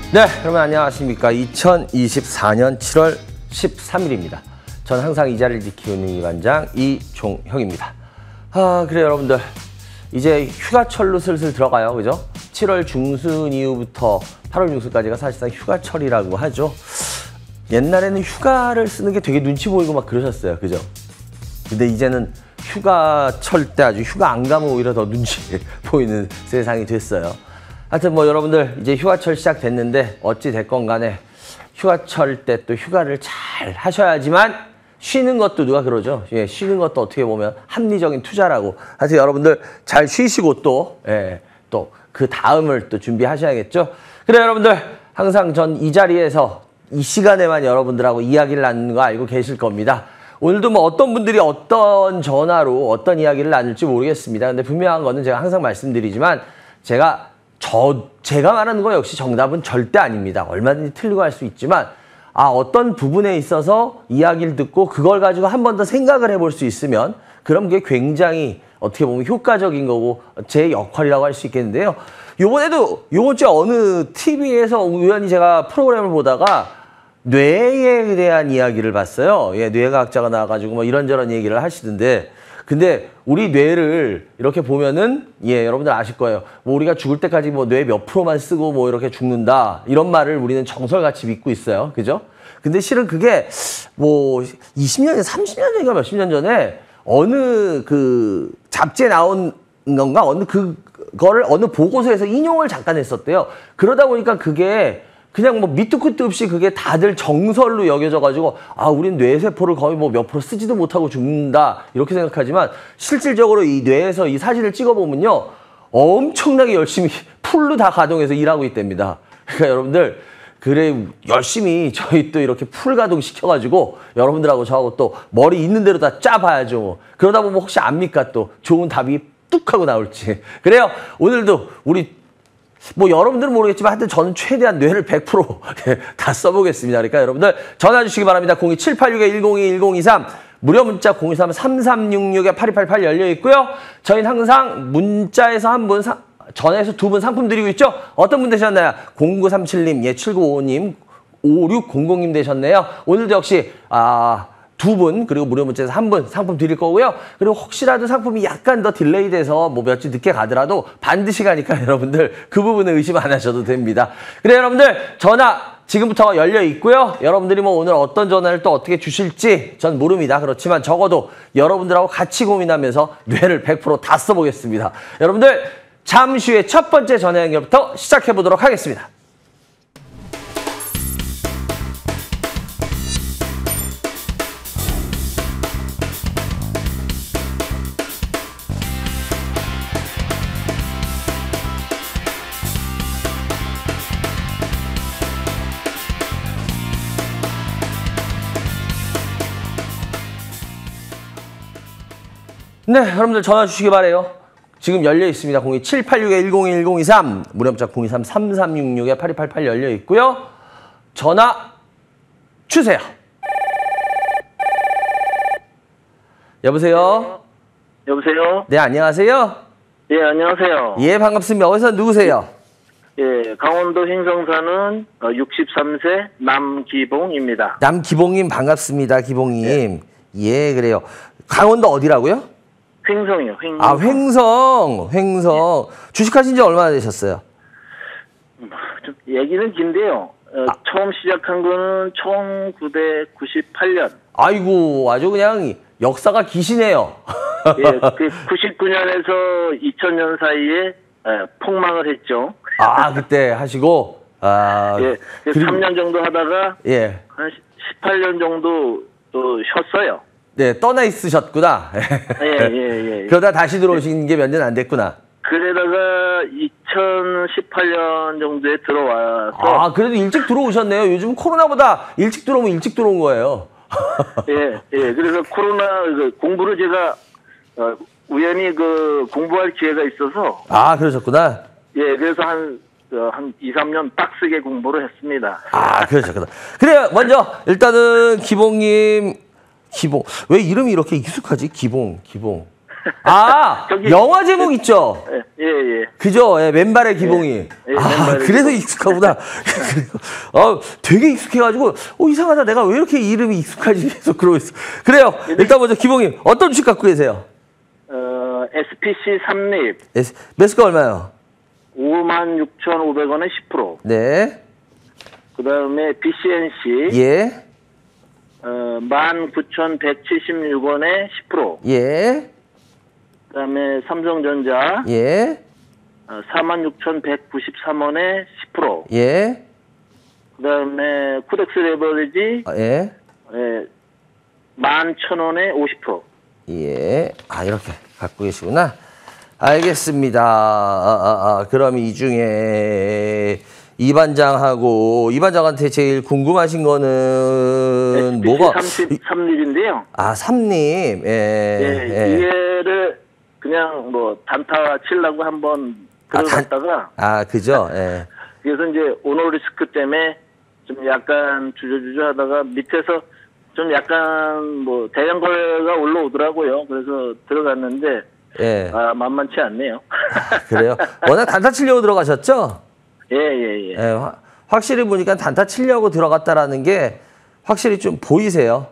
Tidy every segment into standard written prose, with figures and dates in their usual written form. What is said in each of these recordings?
네, 여러분 안녕하십니까. 2024년 7월 13일입니다. 전 항상 이 자리를 지키는 일반장 이종혁입니다. 그래요 여러분들. 이제 휴가철로 슬슬 들어가요. 그죠? 7월 중순 이후부터 8월 중순까지가 사실상 휴가철이라고 하죠. 옛날에는 휴가를 쓰는 게 되게 눈치 보이고 막 그러셨어요. 그죠? 근데 이제는 휴가철 때 아주 휴가 안 가면 오히려 더 눈치 보이는 세상이 됐어요. 하여튼 뭐 여러분들 이제 휴가철 시작됐는데 어찌 됐건 간에 휴가철 때 또 휴가를 잘 하셔야지만 쉬는 것도 누가 그러죠. 예, 쉬는 것도 어떻게 보면 합리적인 투자라고. 하여튼 여러분들 잘 쉬시고 또 그 다음을 또 준비하셔야겠죠. 그래 여러분들 항상 전 이 자리에서 이 시간에만 여러분들하고 이야기를 나누는 거 알고 계실 겁니다. 오늘도 뭐 어떤 분들이 어떤 전화로 어떤 이야기를 나눌지 모르겠습니다. 근데 분명한 거는 제가 항상 말씀드리지만 제가 말하는 거 역시 정답은 절대 아닙니다. 얼마든지 틀리고 할 수 있지만 어떤 부분에 있어서 이야기를 듣고 그걸 가지고 한 번 더 생각을 해볼 수 있으면 그럼 그게 굉장히 어떻게 보면 효과적인 거고 제 역할이라고 할 수 있겠는데요. 요번 주에 어느 TV에서 우연히 제가 프로그램을 보다가 뇌에 대한 이야기를 봤어요. 예, 뇌과학자가 나와가지고 뭐 이런저런 얘기를 하시던데 근데 우리 뇌를 이렇게 보면은 여러분들 아실 거예요. 뭐 우리가 죽을 때까지 뭐 뇌 몇 프로만 쓰고 뭐 이렇게 죽는다 이런 말을 우리는 정설같이 믿고 있어요. 그죠? 근데 실은 그게 뭐 20년, 30년 전인가 몇십 년 전에 어느 그 잡지에 나온 건가 그거를 어느 보고서에서 인용을 잠깐 했었대요. 그러다 보니까 그게 그냥 뭐 밑도 끝도 없이 그게 다들 정설로 여겨져가지고 우린 뇌세포를 거의 뭐 몇 프로 쓰지도 못하고 죽는다 이렇게 생각하지만 실질적으로 이 뇌에서 이 사진을 찍어보면요 엄청나게 열심히 풀로 다 가동해서 일하고 있답니다. 그러니까 여러분들 그래 열심히 저희 또 이렇게 풀 가동 시켜가지고 여러분들하고 저하고 또 머리 있는 대로 다 짜봐야죠. 그러다 보면 혹시 압니까 또 좋은 답이 뚝 하고 나올지. 그래요 오늘도 우리 뭐 여러분들은 모르겠지만 하여튼 저는 최대한 뇌를 100% 다 써보겠습니다. 그러니까 여러분들 전화 주시기 바랍니다. 02786-102-1023 무료 문자 023-3366-8288 열려 있고요. 저희는 항상 문자에서 한 분, 전화에서 두 분 상품 드리고 있죠. 어떤 분 되셨나요? 0937님, 7955님, 5600님 되셨네요. 오늘도 역시 두 분 그리고 무료 문자에서 한 분 상품 드릴 거고요. 그리고 혹시라도 상품이 약간 더 딜레이 돼서 뭐 며칠 늦게 가더라도 반드시 가니까 여러분들 그 부분에 의심 안 하셔도 됩니다. 그래 여러분들 전화 지금부터 열려 있고요. 여러분들이 뭐 오늘 어떤 전화를 또 어떻게 주실지 전 모릅니다. 그렇지만 적어도 여러분들하고 같이 고민하면서 뇌를 100% 다 써보겠습니다. 여러분들 잠시 후에 첫 번째 전화 연결부터 시작해 보도록 하겠습니다. 네, 여러분들 전화 주시기 바래요. 지금 열려 있습니다. 02786-102-1023 무료 문자 023-3366-8288 열려 있고요. 전화 주세요. 여보세요? 여보세요? 네, 안녕하세요? 예, 안녕하세요. 예, 반갑습니다. 어디서 누구세요? 예, 강원도 횡성 사는 63세 남기봉입니다. 남기봉님 반갑습니다. 기봉님. 예, 그래요. 강원도 어디라고요? 횡성이요. 횡성. 횡성. 예. 주식하신 지 얼마나 되셨어요? 좀 얘기는 긴데요. 처음 시작한 거는 1998년. 아이고, 아주 그냥 역사가 기시네요. 예, 그 99년에서 2000년 사이에 폭망을 했죠. 그때 하시고. 예, 3년 정도 하다가 예. 한 18년 정도 또 쉬었어요. 네, 떠나 있으셨구나. 예. 그러다 다시 들어오신 게 몇 년 안 됐구나. 그러다가 2018년 정도에 들어와서. 그래도 일찍 들어오셨네요. 요즘 코로나보다 일찍 들어오면 일찍 들어온 거예요. 예. 그래서 코로나 공부를 제가 우연히 공부할 기회가 있어서. 그러셨구나. 예, 그래서 한 2, 3년 빡세게 공부를 했습니다. 그러셨구나. 그래요. 먼저 일단은 기봉님. 기봉. 왜 이름이 이렇게 익숙하지? 기봉. 아, 저기- 영화 제목 있죠? 예, 예. 그죠? 예, 맨발의 기봉이. 예, 아, 맨발의 그래서 익숙하구나. 되게 익숙해가지고, 이상하다. 내가 왜 이렇게 이름이 익숙하지? 계속 그러고 있어. 그래요. 일단 먼저 기봉이 어떤 주식 갖고 계세요? SPC 삼립 매수가 얼마요? 56,500원에 10%. 네. 그 다음에 BCNC 예. 19,176원에 10%. 예. 그 다음에 삼성전자 예. 46,193원에 10%. 예. 그 다음에 코덱스 레버리지 예. 11,000원에 50%. 예. 아, 이렇게 갖고 계시구나. 알겠습니다. 그럼 이 중에 이 반장하고 이 반장한테 제일 궁금하신 거는 뭐가? 33립인데요. 아, 삼림. 예. 이해를 그냥 뭐 단타 치려고 한번 들어갔다가 그죠? 예. 그래서 이제 오너 리스크 때문에 좀 약간 주저주저 하다가 밑에서 좀 약간 뭐 대량 거래가 올라오더라고요. 그래서 들어갔는데 예. 만만치 않네요. 그래요? 워낙 단타 치려고 들어가셨죠? 예. 예, 확실히 보니까 단타 치려고 들어갔다라는 게 확실히 좀 보이세요.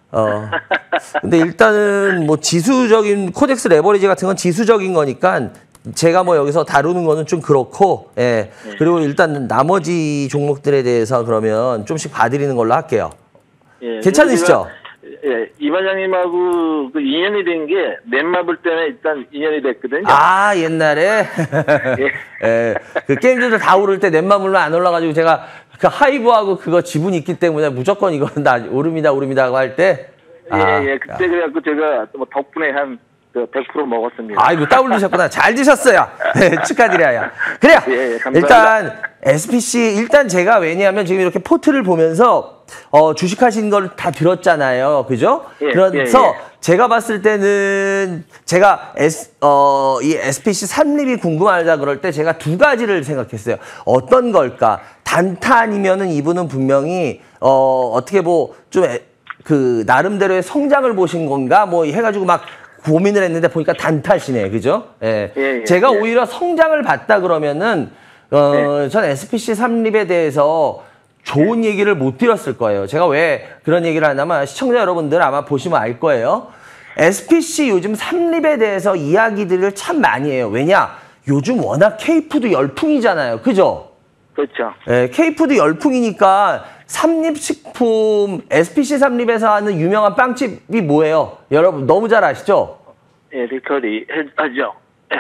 근데 일단은 뭐 지수적인 코덱스 레버리지 같은 건 지수적인 거니까 제가 뭐 여기서 다루는 거는 좀 그렇고, 예. 그리고 일단 나머지 종목들에 대해서 그러면 좀씩 봐드리는 걸로 할게요. 예. 괜찮으시죠? 예, 이 반장님하고 그 인연이 된 게 넷마블 때문에 일단 인연이 됐거든요. 아, 옛날에? 예. 그 게임들도 다 오를 때 넷마블로 안 올라가지고 제가 그 하이브하고 그거 지분이 있기 때문에 무조건 이거는 다 오릅니다 하고 할 때. 예. 그때 그래갖고 제가 뭐 덕분에 한 100% 먹었습니다. 아이고, 따블 드셨구나. 잘 드셨어요. 네, 축하드려요. 그래요. 예, 감사합니다. 일단 SPC 일단 제가 왜냐하면 지금 이렇게 포트를 보면서 주식하신 걸 다 들었잖아요. 그죠? 예, 그래서 제가 봤을 때는 제가 이 SPC 삼립이 궁금하다 그럴 때 제가 두 가지를 생각했어요. 어떤 걸까? 단타 아니면은 이분은 분명히 어떻게 뭐 좀 그 나름대로의 성장을 보신 건가? 뭐 해가지고 막 고민을 했는데 보니까 단타시네, 그죠? 예. 제가 오히려 성장을 봤다 그러면은 전 SPC 삼립에 대해서 좋은 얘기를 못 드렸을 거예요. 제가 왜 그런 얘기를 하냐면 시청자 여러분들 아마 보시면 알 거예요. SPC 요즘 삼립에 대해서 이야기들을 참 많이 해요. 왜냐? 요즘 워낙 K푸드 열풍이잖아요, 그죠? 그렇죠. 예, K푸드 열풍이니까 삼립식품, SPC 삼립에서 하는 유명한 빵집이 뭐예요? 여러분 너무 잘 아시죠? 예, 리커리 하죠.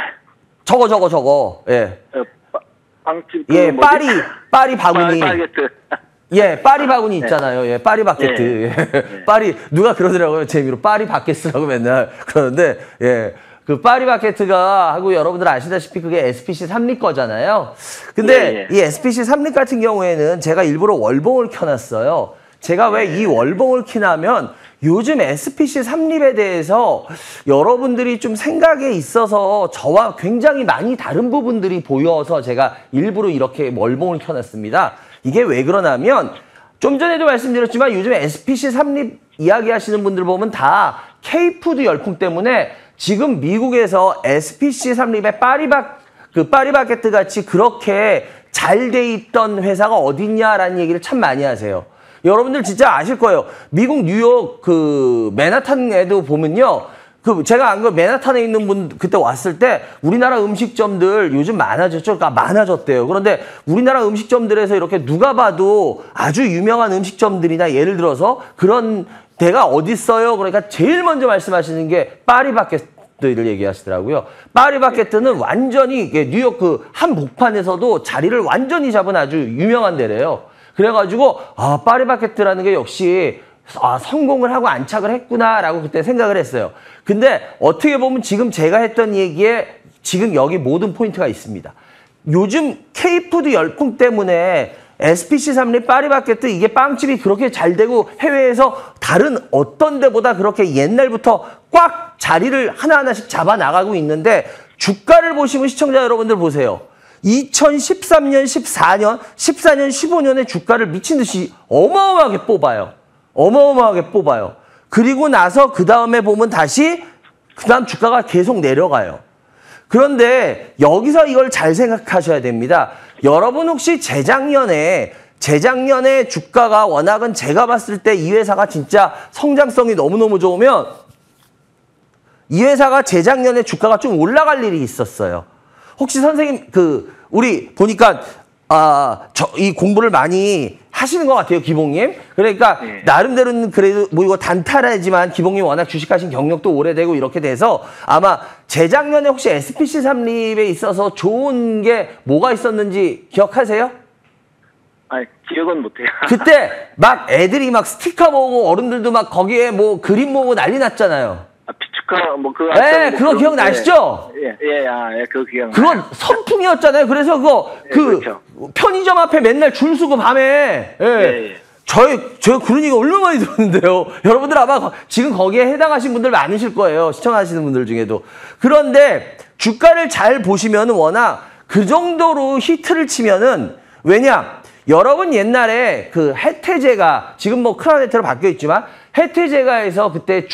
저거. 예. 빵집. 예, 파리 바구니. 바게트. 예, 파리 바구니 있잖아요. 예, 파리 바게트. 네. 예. 파리, 누가 그러더라고요. 재미로. 파리 바게트라고 맨날 그러는데, 예. 그 파리 바게트가 하고 여러분들 아시다시피 그게 SPC 삼립 거잖아요. 근데 이 SPC 삼립 같은 경우에는 제가 일부러 월봉을 켜놨어요. 제가 왜 이 월봉을 켜냐면 요즘 SPC 삼립에 대해서 여러분들이 좀 생각에 있어서 저와 굉장히 많이 다른 부분들이 보여서 제가 일부러 이렇게 월봉을 켜놨습니다. 이게 왜 그러냐면 좀 전에도 말씀드렸지만 요즘 SPC 삼립 이야기하시는 분들 보면 다 K푸드 열풍 때문에 지금 미국에서 SPC 삼립의 파리바게뜨 같이 그렇게 잘 돼 있던 회사가 어딨냐라는 얘기를 참 많이 하세요. 여러분들 진짜 아실 거예요. 미국 뉴욕 그 맨하탄에도 보면요. 제가 안 그 맨하탄에 있는 분 그때 왔을 때 우리나라 음식점들 요즘 많아졌죠. 그러니까 많아졌대요. 그런데 우리나라 음식점들에서 이렇게 누가 봐도 아주 유명한 음식점들이나 예를 들어서 그런 데가 어디 있어요? 그러니까 제일 먼저 말씀하시는 게 파리바게뜨를 얘기하시더라고요. 파리바게뜨는 완전히 뉴욕 그 한복판에서도 자리를 완전히 잡은 아주 유명한 데래요. 그래가지고 파리바게뜨라는 게 역시 성공을 하고 안착을 했구나라고 그때 생각을 했어요. 근데 어떻게 보면 지금 제가 했던 얘기에 지금 여기 모든 포인트가 있습니다. 요즘 K푸드 열풍 때문에 SPC 삼립 파리바게뜨 이게 빵집이 그렇게 잘 되고 해외에서 다른 어떤 데보다 그렇게 옛날부터 꽉 자리를 하나하나씩 잡아 나가고 있는데 주가를 보시면 시청자 여러분들 보세요. 2013년, 14년, 15년의 주가를 미친 듯이 어마어마하게 뽑아요. 그리고 나서 그 다음에 보면 다시 그다음 주가가 계속 내려가요. 그런데 여기서 이걸 잘 생각하셔야 됩니다. 여러분 혹시 재작년에 주가가 워낙은 제가 봤을 때 이 회사가 진짜 성장성이 너무너무 좋으면 이 회사가 재작년에 주가가 좀 올라갈 일이 있었어요. 혹시 선생님 우리 보니까 이 공부를 많이 하시는 것 같아요, 기봉님. 그러니까 네. 나름대로는 그래도 뭐 이거 단타라지만 기봉님 워낙 주식하신 경력도 오래되고 이렇게 돼서 아마 재작년에 혹시 SPC 삼립에 있어서 좋은 게 뭐가 있었는지 기억하세요? 기억은 못해요. 그때 막 애들이 막 스티커 모으고 어른들도 막 거기에 뭐 그림 모으고 난리 났잖아요. 피축하 뭐 그거. 네, 그거 기억나시죠? 그거 기억나. 그건 선풍이었잖아요. 그래서 그렇죠. 편의점 앞에 맨날 줄 서고 밤에. 제가 그런 얘기 얼마나 많이 들었는데요. 여러분들 아마 지금 거기에 해당하신 분들 많으실 거예요. 시청하시는 분들 중에도. 그런데 주가를 잘 보시면 워낙 그 정도로 히트를 치면은 왜냐? 여러분 옛날에 그 해태제가 지금 뭐 크라운네트로 바뀌어 있지만 해태제가에서 그때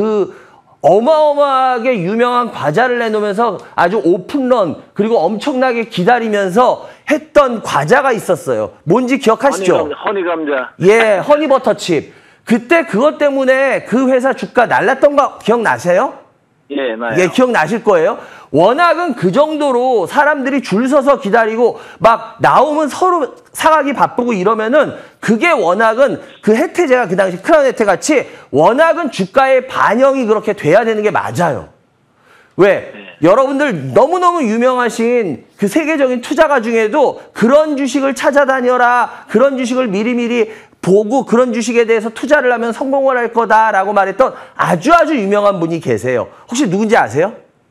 어마어마하게 유명한 과자를 내놓으면서 아주 오픈런 그리고 엄청나게 기다리면서 했던 과자가 있어요. 뭔지 기억하시죠? 허니감자. 예, 허니버터칩. 그때 그것 때문에 그 회사 주가 날랐던 거 기억나세요? 예, 나요. 예, 기억나실 거예요. 워낙은 그 정도로 사람들이 줄 서서 기다리고 막 나오면 서로 사가기 바쁘고 이러면은 그게 워낙은 그 해태제가 그 당시 크라운네트 같이 워낙은 주가의 반영이 그렇게 돼야 되는 게 맞아요. 왜? 여러분들 너무너무 유명하신 그 세계적인 투자가 중에도 그런 주식을 찾아다녀라. 그런 주식을 미리미리 보고 그런 주식에 대해서 투자를 하면 성공을 할 거다라고 말했던 아주 유명한 분이 계세요. 혹시 누군지 아세요?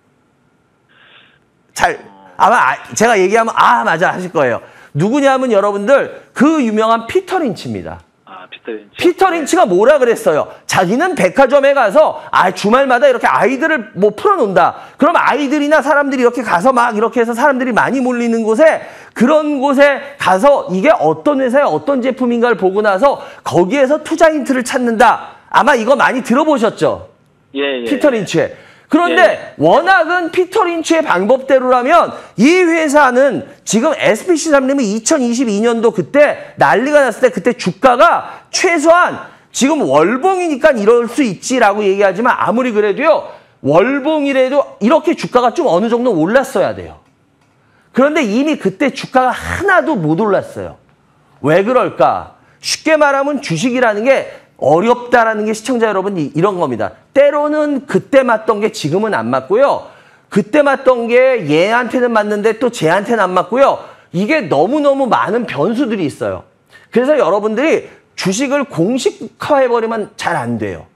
아마 제가 얘기하면 맞아 하실 거예요. 누구냐면 여러분들 그 유명한 피터 린치입니다. 피터 린치. 피터 린치가 뭐라 그랬어요? 자기는 백화점에 가서 주말마다 이렇게 아이들을 뭐 풀어놓는다. 그럼 아이들이나 사람들이 이렇게 가서 막 이렇게 해서 사람들이 많이 몰리는 곳에 그런 곳에 가서 이게 어떤 회사의 어떤 제품인가를 보고 나서 거기에서 투자 힌트를 찾는다. 아마 이거 많이 들어보셨죠? 예. 피터 린치의. 그런데 워낙은 피터 린치의 방법대로라면 이 회사는 지금 SPC 삼림은 2022년도 그때 난리가 났을 때 그때 주가가 최소한 지금 월봉이니까 이럴 수 있지라고 얘기하지만 아무리 그래도요. 월봉이라도 이렇게 주가가 좀 어느 정도 올랐어야 돼요. 그런데 이미 그때 주가가 하나도 못 올랐어요. 왜 그럴까? 쉽게 말하면 주식이라는 게 어렵다라는 게 시청자 여러분 이런 겁니다. 때로는 그때 맞던 게 지금은 안 맞고요. 그때 맞던 게 얘한테는 맞는데 또 쟤한테는 안 맞고요. 이게 너무너무 많은 변수들이 있어요. 그래서 여러분들이 주식을 공식화해버리면 잘 안 돼요.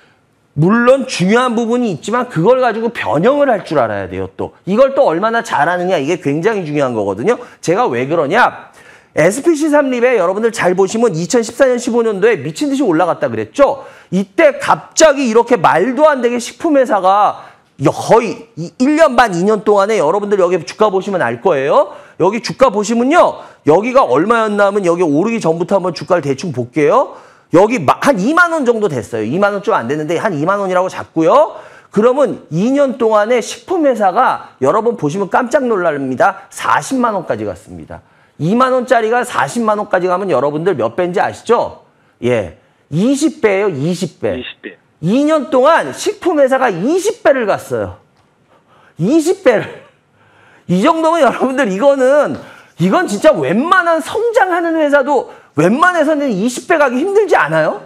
물론 중요한 부분이 있지만 그걸 가지고 변형을 할 줄 알아야 돼요. 또 이걸 또 얼마나 잘하느냐 이게 굉장히 중요한 거거든요. 제가 왜 그러냐? SPC 삼립에 여러분들 잘 보시면 2014년, 15년도에 미친 듯이 올라갔다 그랬죠? 이때 갑자기 이렇게 말도 안 되게 식품회사가 거의 1년 반, 2년 동안에 여러분들 여기 주가 보시면 알 거예요. 여기 주가 보시면요. 여기가 얼마였나 하면 여기 오르기 전부터 한번 주가를 대충 볼게요. 여기 한 2만 원 정도 됐어요. 2만 원 좀 안 됐는데 한 2만 원이라고 잡고요. 그러면 2년 동안에 식품회사가 여러분 보시면 깜짝 놀랍니다. 40만 원까지 갔습니다. 2만 원짜리가 40만 원까지 가면 여러분들 몇 배인지 아시죠? 예, 20배예요. 20배. 20배. 2년 동안 식품회사가 20배를 갔어요. 20배를. 이 정도면 여러분들 이건 진짜 웬만한 성장하는 회사도 웬만해서는 20배 가기 힘들지 않아요?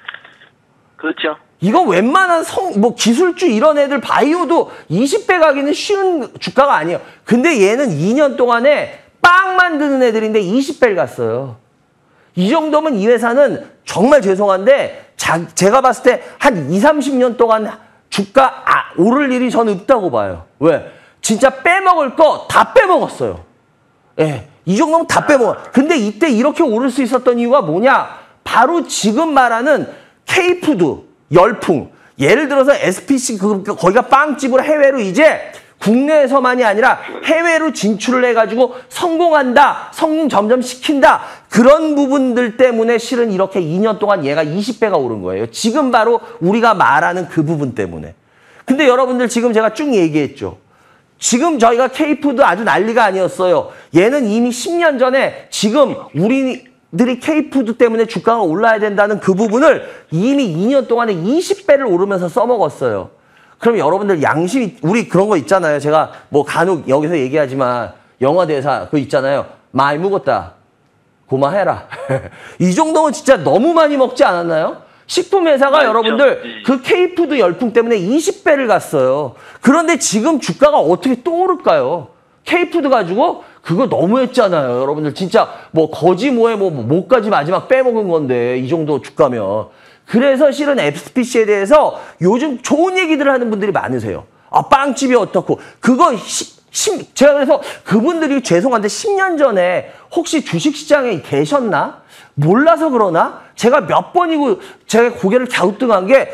그렇죠. 이건 웬만한 기술주 이런 애들 바이오도 20배 가기는 쉬운 주가가 아니에요. 근데 얘는 2년 동안에 빵 만드는 애들인데 20배를 갔어요. 이 정도면 이 회사는 정말 죄송한데 제가 봤을 때 한 20, 30년 동안 주가 오를 일이 저는 없다고 봐요. 왜? 진짜 빼먹을 거 다 빼먹었어요. 예, 이 정도면 다 빼먹어요. 근데 이때 이렇게 오를 수 있었던 이유가 뭐냐? 바로 지금 말하는 K푸드, 열풍. 예를 들어서 SPC 거기가 빵집으로 해외로 이제 국내에서만이 아니라 해외로 진출을 해가지고 성공한다, 성공 점점 시킨다. 그런 부분들 때문에 실은 이렇게 2년 동안 얘가 20배가 오른 거예요. 지금 바로 우리가 말하는 그 부분 때문에. 근데 여러분들 지금 제가 쭉 얘기했죠. 지금 저희가 K푸드 아주 난리가 아니었어요. 얘는 이미 10년 전에 지금 우리들이 K푸드 때문에 주가가 올라야 된다는 그 부분을 이미 2년 동안에 20배를 오르면서 써먹었어요. 그럼 여러분들 양심이, 우리 그런 거 있잖아요. 제가 뭐 간혹 여기서 얘기하지만 영화 대사 그거 있잖아요. 많이 묵었다. 고마해라. 이 정도면 진짜 너무 많이 먹지 않았나요? 식품회사가 맞죠. 여러분들 그 K푸드 열풍 때문에 20배를 갔어요. 그런데 지금 주가가 어떻게 또 오를까요? K푸드 가지고 그거 너무했잖아요. 여러분들 진짜 뭐 거지 뭐에 뭐 뭐까지 마지막 빼먹은 건데 이 정도 주가면. 그래서 실은 SPC에 대해서 요즘 좋은 얘기들을 하는 분들이 많으세요. 아, 빵집이 어떻고 그거 제가 그래서 그분들이 죄송한데 10년 전에 혹시 주식시장에 계셨나? 몰라서 그러나? 제가 몇 번이고 제가 고개를 갸우뚱한 게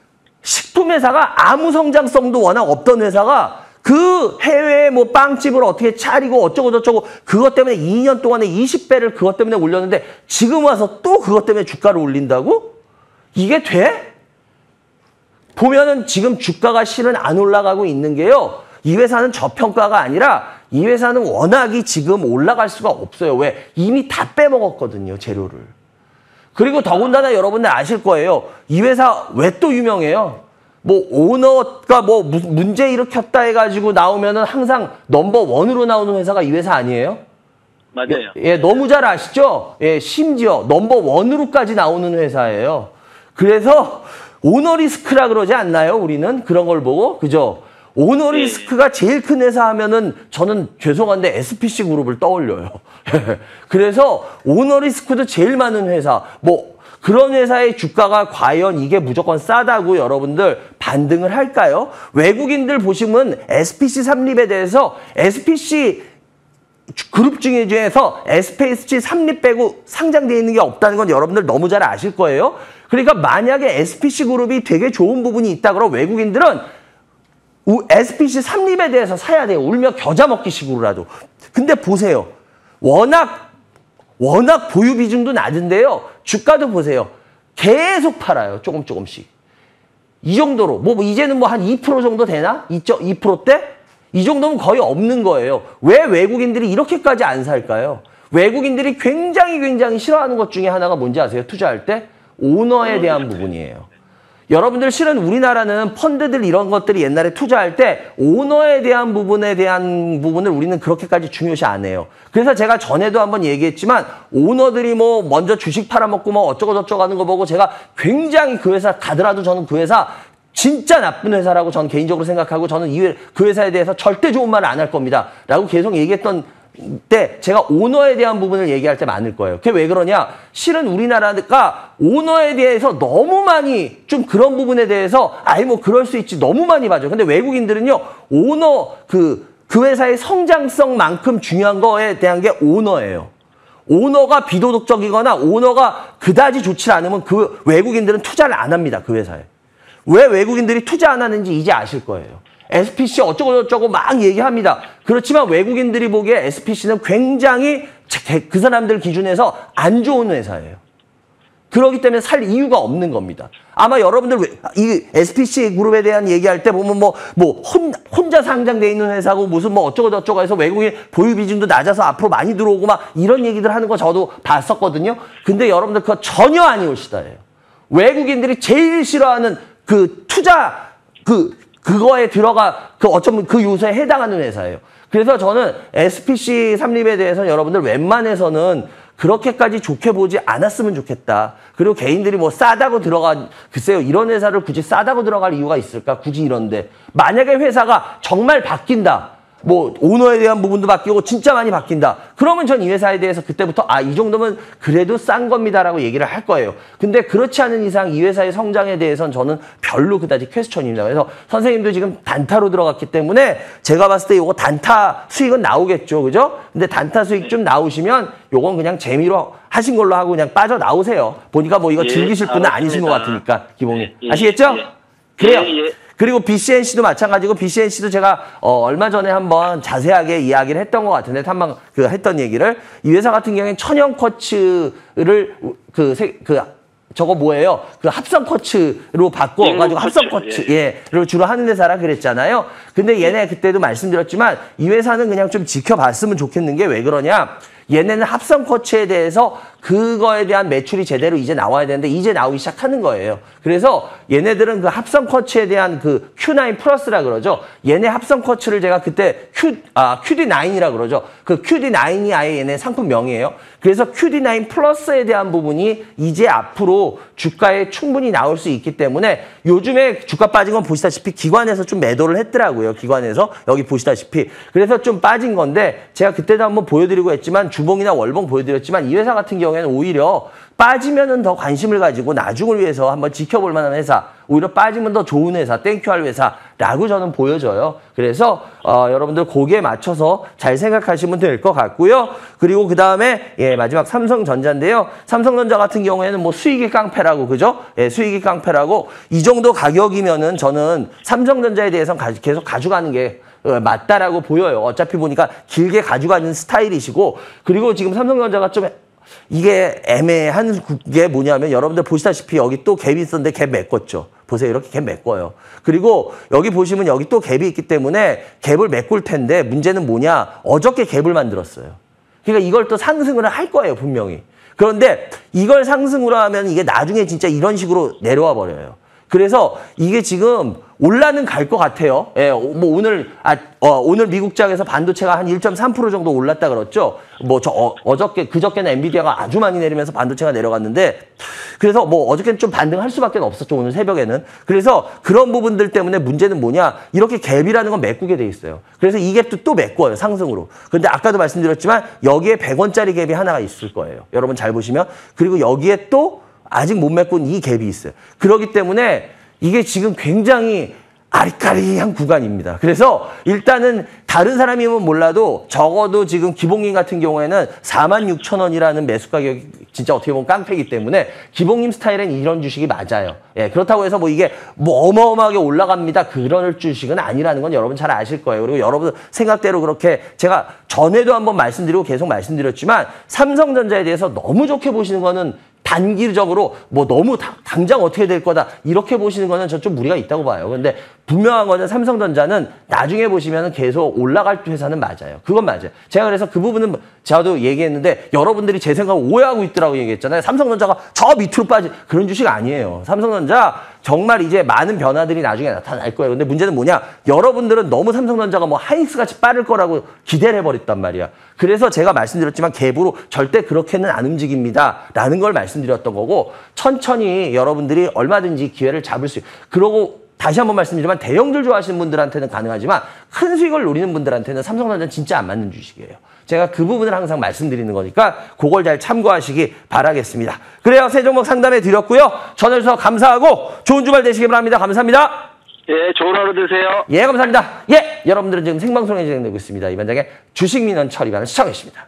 식품회사가 아무 성장성도 워낙 없던 회사가 그 해외에 뭐 빵집을 어떻게 차리고 어쩌고 저쩌고 그것 때문에 2년 동안에 20배를 그것 때문에 올렸는데 지금 와서 또 그것 때문에 주가를 올린다고? 이게 돼? 보면은 지금 주가가 실은 안 올라가고 있는 게요. 이 회사는 저평가가 아니라 이 회사는 워낙이 지금 올라갈 수가 없어요. 왜? 이미 다 빼먹었거든요, 재료를. 그리고 더군다나 여러분들 아실 거예요. 이 회사 왜 또 유명해요? 뭐 오너가 뭐 문제 일으켰다 해가지고 나오면은 항상 넘버1으로 나오는 회사가 이 회사 아니에요? 맞아요. 예, 너무 잘 아시죠? 예, 심지어 넘버1으로까지 나오는 회사예요. 그래서 오너 리스크라 그러지 않나요? 우리는 그런 걸 보고, 그죠? 오너 리스크가 제일 큰 회사 하면은 저는 죄송한데 SPC 그룹을 떠올려요. 그래서 오너 리스크도 제일 많은 회사, 뭐 그런 회사의 주가가 과연 이게 무조건 싸다고 여러분들 반등을 할까요? 외국인들 보시면 SPC 삼립에 대해서 SPC 그룹 중에서 SPC 삼립 빼고 상장되어 있는 게 없다는 건 여러분들 너무 잘 아실 거예요. 그러니까 만약에 SPC 그룹이 되게 좋은 부분이 있다 그러면 외국인들은 SPC 삼립에 대해서 사야 돼요. 울며 겨자 먹기 식으로라도. 근데 보세요. 워낙 보유 비중도 낮은데요. 주가도 보세요. 계속 팔아요. 조금씩. 이 정도로. 뭐 이제는 뭐 한 2% 정도 되나? 2%대? 이 정도면 거의 없는 거예요. 왜 외국인들이 이렇게까지 안 살까요? 외국인들이 굉장히 싫어하는 것 중에 하나가 뭔지 아세요? 투자할 때? 오너에 대한 부분이에요. 여러분들 실은 우리나라는 펀드들 이런 것들이 옛날에 투자할 때 오너에 대한 부분을 우리는 그렇게까지 중요시 안 해요. 그래서 제가 전에도 한번 얘기했지만 오너들이 뭐 먼저 주식 팔아먹고 뭐 어쩌고 저쩌고 하는 거 보고 제가 굉장히 그 회사 가더라도 저는 그 회사 진짜 나쁜 회사라고 저는 개인적으로 생각하고 저는 그 회사에 대해서 절대 좋은 말을 안 할 겁니다. 라고 계속 얘기했던 때 제가 오너에 대한 부분을 얘기할 때 많을 거예요. 그게 왜 그러냐? 실은 우리나라가 오너에 대해서 너무 많이 좀 그런 부분에 대해서 뭐 그럴 수 있지 너무 많이 봐줘. 근데 외국인들은요 오너 그 회사의 성장성만큼 중요한 거에 대한 게 오너예요. 오너가 비도덕적이거나 오너가 그다지 좋지 않으면 그 외국인들은 투자를 안 합니다. 그 회사에. 왜 외국인들이 투자 안 하는지 이제 아실 거예요. SPC 어쩌고저쩌고 막 얘기합니다. 그렇지만 외국인들이 보기에 SPC는 굉장히 그 사람들 기준에서 안 좋은 회사예요. 그렇기 때문에 살 이유가 없는 겁니다. 아마 여러분들 이 SPC 그룹에 대한 얘기할 때 보면 혼자 상장돼 있는 회사고 무슨 뭐 어쩌고저쩌고 해서 외국인 보유 비중도 낮아서 앞으로 많이 들어오고 막 이런 얘기들 하는 거 저도 봤었거든요. 근데 여러분들 그거 전혀 아니올시다예요. 외국인들이 제일 싫어하는 그 투자 그거에 어쩌면 그 요소에 해당하는 회사예요. 그래서 저는 SPC 삼립에 대해서는 여러분들 웬만해서는 그렇게까지 좋게 보지 않았으면 좋겠다. 그리고 개인들이 뭐 싸다고 글쎄요, 이런 회사를 굳이 싸다고 들어갈 이유가 있을까? 굳이 이런데. 만약에 회사가 정말 바뀐다. 뭐 오너에 대한 부분도 바뀌고 진짜 많이 바뀐다. 그러면 전 이 회사에 대해서 그때부터 이 정도면 그래도 싼 겁니다라고 얘기를 할 거예요. 근데 그렇지 않은 이상 이 회사의 성장에 대해서는 저는 별로 그다지 퀘스천입니다. 그래서 선생님도 지금 단타로 들어갔기 때문에 제가 봤을 때 이거 단타 수익은 나오겠죠. 그죠? 근데 단타 수익 좀 나오시면 요건 그냥 재미로 하신 걸로 하고 그냥 빠져나오세요. 보니까 뭐 이거 즐기실 분은 아니신 것 같으니까 기본이. 아시겠죠? 그래요. 그리고 BCNC도 마찬가지고 BCNC도 제가 얼마 전에 한번 자세하게 이야기를 했던 것 같은데 한번 했던 얘기를 이 회사 같은 경우에는 천연 쿼츠를 저거 뭐예요? 그 합성 커츠로 바꿔가지고 합성 커츠, 를 주로 하는 회사라 그랬잖아요. 근데 얘네 그때도 말씀드렸지만 이 회사는 그냥 좀 지켜봤으면 좋겠는 게 왜 그러냐? 얘네는 합성 커츠에 대해서 그거에 대한 매출이 제대로 이제 나와야 되는데 이제 나오기 시작하는 거예요. 그래서 얘네들은 그 합성 커츠에 대한 그 Q9 플러스라 그러죠. 얘네 합성 커츠를 제가 그때 QD9이라 그러죠. 그 QD9이 아예 얘네 상품명이에요. 그래서 QD9 플러스에 대한 부분이 이제 앞으로 주가에 충분히 나올 수 있기 때문에 요즘에 주가 빠진 건 보시다시피 기관에서 좀 매도를 했더라고요. 기관에서 여기 보시다시피. 그래서 좀 빠진 건데 제가 그때도 한번 보여드리고 했지만 주봉이나 월봉 보여드렸지만 이 회사 같은 경우에는 오히려 빠지면은 더 관심을 가지고 나중을 위해서 한번 지켜볼 만한 회사, 오히려 빠지면 더 좋은 회사, 땡큐할 회사라고 저는 보여져요. 그래서 여러분들 거기에 맞춰서 잘 생각하시면 될 것 같고요. 그리고 그 다음에 마지막 삼성전자인데요. 삼성전자 같은 경우에는 뭐 수익이 깡패라고 그죠? 수익이 깡패라고 이 정도 가격이면은 저는 삼성전자에 대해서는 계속 가져가는 게 맞다라고 보여요. 어차피 보니까 길게 가져가는 스타일이시고 그리고 지금 삼성전자가 좀 이게 애매한 게 뭐냐면 여러분들 보시다시피 여기 또 갭이 있었는데 갭 메꿨죠. 보세요. 이렇게 갭 메꿔요. 그리고 여기 보시면 여기 또 갭이 있기 때문에 갭을 메꿀 텐데 문제는 뭐냐. 어저께 갭을 만들었어요. 그러니까 이걸 또 상승을 할 거예요. 분명히. 그런데 이걸 상승으로 하면 이게 나중에 진짜 이런 식으로 내려와 버려요. 그래서 이게 지금 올라는 갈 것 같아요. 뭐 오늘 미국장에서 반도체가 한 1.3% 정도 올랐다 그랬죠. 뭐 그저께는 엔비디아가 아주 많이 내리면서 반도체가 내려갔는데 그래서 뭐 어저께는 좀 반등할 수밖에 없었죠. 오늘 새벽에는. 그래서 그런 부분들 때문에 문제는 뭐냐. 이렇게 갭이라는 건 메꾸게 돼 있어요. 그래서 이 갭도 또 메꿔요. 상승으로. 근데 아까도 말씀드렸지만 여기에 100원짜리 갭이 하나가 있을 거예요. 여러분 잘 보시면. 그리고 여기에 또 아직 못 메꾼 이 갭이 있어요. 그렇기 때문에 이게 지금 굉장히 아리까리한 구간입니다. 그래서 일단은 다른 사람이면 몰라도 적어도 지금 기봉님 같은 경우에는 46,000원이라는 매수 가격이 진짜 어떻게 보면 깡패이기 때문에 기봉님 스타일은 이런 주식이 맞아요. 그렇다고 해서 뭐 이게 뭐 어마어마하게 올라갑니다. 그런 주식은 아니라는 건 여러분 잘 아실 거예요. 그리고 여러분 생각대로 그렇게 제가 전에도 한번 말씀드리고 계속 말씀드렸지만 삼성전자에 대해서 너무 좋게 보시는 거는 단기적으로 뭐 너무 당장 어떻게 될 거다 이렇게 보시는 거는 저 좀 무리가 있다고 봐요. 근데 분명한 거는 삼성전자는 나중에 보시면 계속 올라갈 회사는 맞아요. 그건 맞아요. 제가 그래서 그 부분은 저도 얘기했는데 여러분들이 제 생각을 오해하고 있더라고 얘기했잖아요. 삼성전자가 저 밑으로 빠진 그런 주식 아니에요. 삼성전자 정말 이제 많은 변화들이 나중에 나타날 거예요. 근데 문제는 뭐냐? 여러분들은 너무 삼성전자가 뭐 하이닉스같이 빠를 거라고 기대를 해버렸단 말이야. 그래서 제가 말씀드렸지만 갭으로 절대 그렇게는 안 움직입니다. 라는 걸 말씀드렸던 거고 천천히 여러분들이 얼마든지 기회를 잡을 수 있어요. 그러고 다시 한번 말씀드리지만 대형들 좋아하시는 분들한테는 가능하지만 큰 수익을 노리는 분들한테는 삼성전자는 진짜 안 맞는 주식이에요. 제가 그 부분을 항상 말씀드리는 거니까 그걸 잘 참고하시기 바라겠습니다. 그래요. 세 종목 상담해 드렸고요. 전화주셔서 감사하고 좋은 주말 되시기 바랍니다. 감사합니다. 예, 좋은 하루 되세요. 예, 감사합니다. 예, 여러분들은 지금 생방송에 진행되고 있습니다. 이반장의 주식민원 처리반을 시청했습니다.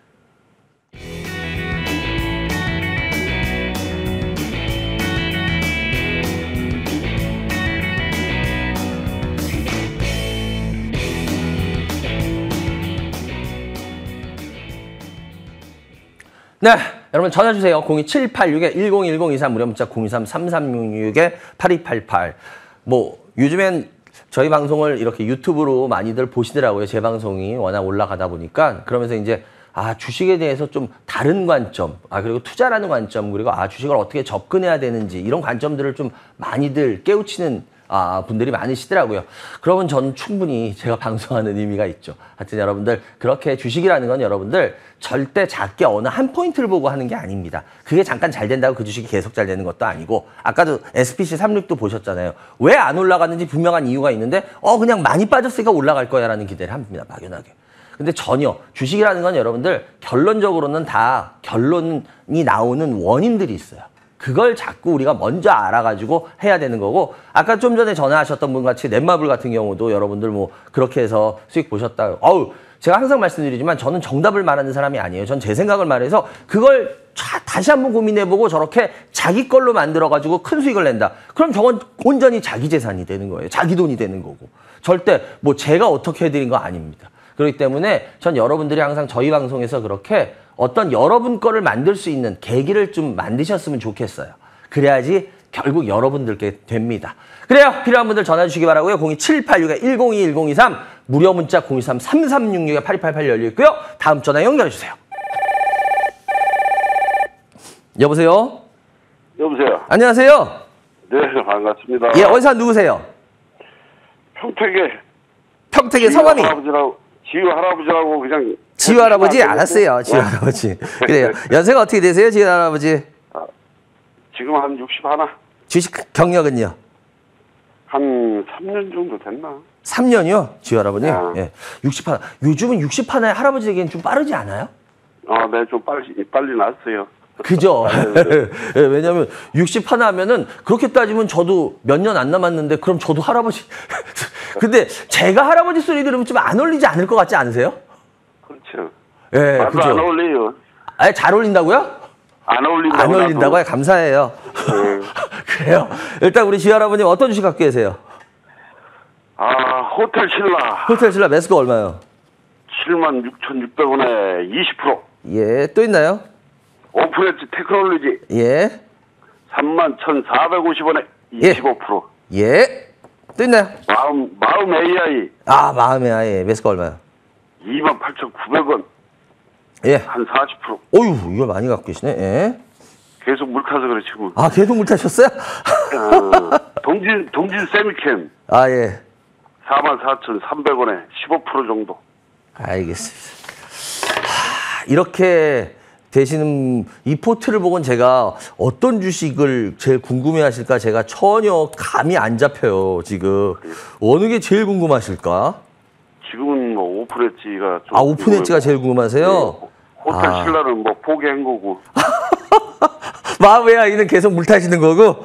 네, 여러분 전화 주세요. 02786-101023 무료 문자 023-3366-8288. 뭐 요즘엔 저희 방송을 이렇게 유튜브로 많이들 보시더라고요. 제 방송이 워낙 올라가다 보니까. 그러면서 이제 주식에 대해서 좀 다른 관점, 그리고 투자라는 관점, 그리고 주식을 어떻게 접근해야 되는지 이런 관점들을 좀 많이들 깨우치는 분들이 많으시더라고요. 그러면 저는 충분히 제가 방송하는 의미가 있죠. 하여튼 여러분들 그렇게 주식이라는 건 여러분들 절대 작게 어느 한 포인트를 보고 하는 게 아닙니다. 그게 잠깐 잘 된다고 그 주식이 계속 잘 되는 것도 아니고 아까도 SPC36도 보셨잖아요. 왜 안 올라갔는지 분명한 이유가 있는데 그냥 많이 빠졌으니까 올라갈 거야 라는 기대를 합니다. 막연하게. 근데 전혀 주식이라는 건 여러분들 결론적으로는 다 결론이 나오는 원인들이 있어요. 그걸 자꾸 우리가 먼저 알아가지고 해야 되는 거고 아까 좀 전에 전화하셨던 분 같이 넷마블 같은 경우도 여러분들 뭐 그렇게 해서 수익 보셨다. 제가 항상 말씀드리지만 저는 정답을 말하는 사람이 아니에요. 전 제 생각을 말해서 그걸 다시 한번 고민해보고 저렇게 자기 걸로 만들어가지고 큰 수익을 낸다. 그럼 저건 온전히 자기 재산이 되는 거예요. 자기 돈이 되는 거고. 절대 뭐 제가 어떻게 해드린 거 아닙니다. 그렇기 때문에 전 여러분들이 항상 저희 방송에서 그렇게 어떤 여러분 거를 만들 수 있는 계기를 좀 만드셨으면 좋겠어요. 그래야지 결국 여러분들께 됩니다. 그래요. 필요한 분들 전화 주시기 바라고요. 02786-1022-1023 무료 문자 023-3366-8288 열려 있고요. 다음 전화 연결해 주세요. 여보세요? 여보세요. 안녕하세요. 네, 반갑습니다. 예, 어디서 누구세요? 평택의 성함이? 지유 할아버지라고 그냥. 지유 할아버지? 알았어요. 지유 할아버지. 그래요. 연세가 어떻게 되세요, 지유 할아버지? 지금 한 61. 주식 경력은요? 한 3년 정도 됐나? 3년이요? 지유 할아버지? 야. 예. 60하나. 요즘은 60하나의 할아버지에게는 좀 빠르지 않아요? 네, 좀 빨리 났어요. 그죠? 예, 왜냐면 60하나 하면은 그렇게 따지면 저도 몇 년 안 남았는데 그럼 저도 할아버지. 근데 제가 할아버지 소리 들으면 좀 안 어울리지 않을 것 같지 않으세요? 그렇죠. 예, 나도 그죠? 안 어울려요. 아, 잘 어울린다고요? 안 어울린다고. 안 어울린다고요? 감사해요. 그래요. 일단 우리 지유 할아버님 어떤 주식 갖고 계세요? 호텔 신라. 호텔 신라 매수가 얼마요? 76,600원에 20%. 예, 또 있나요? 오픈엣지 테크놀로지 예, 31,450원에 예. 25%. 예, 또 있나요? 마음 AI 마음의 아예 매수가 얼마요? 28,900원. 예. 한 40%. 어휴, 이걸 많이 갖고 계시네. 예. 계속 물 타서 그렇지 뭐. 계속 물 타셨어요? 동진 세미캠 예. 44,300원에 15% 정도. 알겠습니다. 이렇게 되시는 이 포트를 보곤 제가 어떤 주식을 제일 궁금해 하실까 제가 전혀 감이 안 잡혀요, 지금. 어느 게 제일 궁금하실까? 지금은 뭐 오픈엣지가 좀. 오픈엣지가 제일 궁금하세요? 네. 호텔 신라는 뭐 포기한 거고. 마음의 아이는 계속 물 타시는 거고?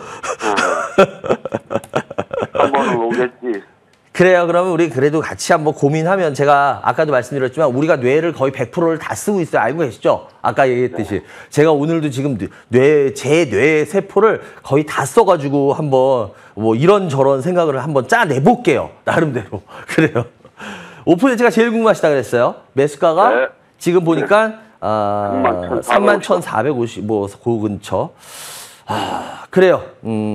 한 번은 오겠지. 그래요. 그러면 우리 그래도 같이 한번 고민하면 제가 아까도 말씀드렸지만 우리가 뇌를 거의 100%를 다 쓰고 있어요. 알고 계시죠? 아까 얘기했듯이. 네. 제가 오늘도 지금 제 뇌 세포를 거의 다 써가지고 한번 뭐 이런저런 생각을 한번 짜내볼게요. 나름대로. 그래요. 오픈엣지가 제일 궁금하시다 그랬어요. 매수가가 네. 지금 보니까 31,450 뭐 그 근처. 그래요.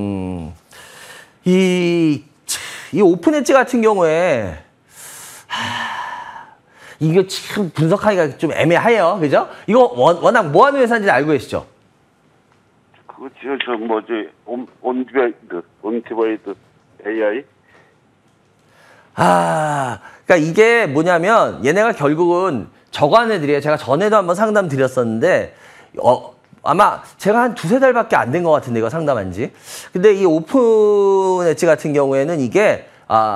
이 오픈엣지 같은 경우에 이게 참 분석하기가 좀 애매해요, 그죠? 이거 워낙 뭐하는 회사인지 알고 계시죠? 그렇죠. 저 뭐지 온티바이드 AI. 그러니까 이게 뭐냐면 얘네가 결국은 저간 애들이에요. 제가 전에도 한번 상담 드렸었는데 아마 제가 한 두세 달밖에 안 된 것 같은데 이거 상담한 지. 근데 이 오픈 엣지 같은 경우에는 이게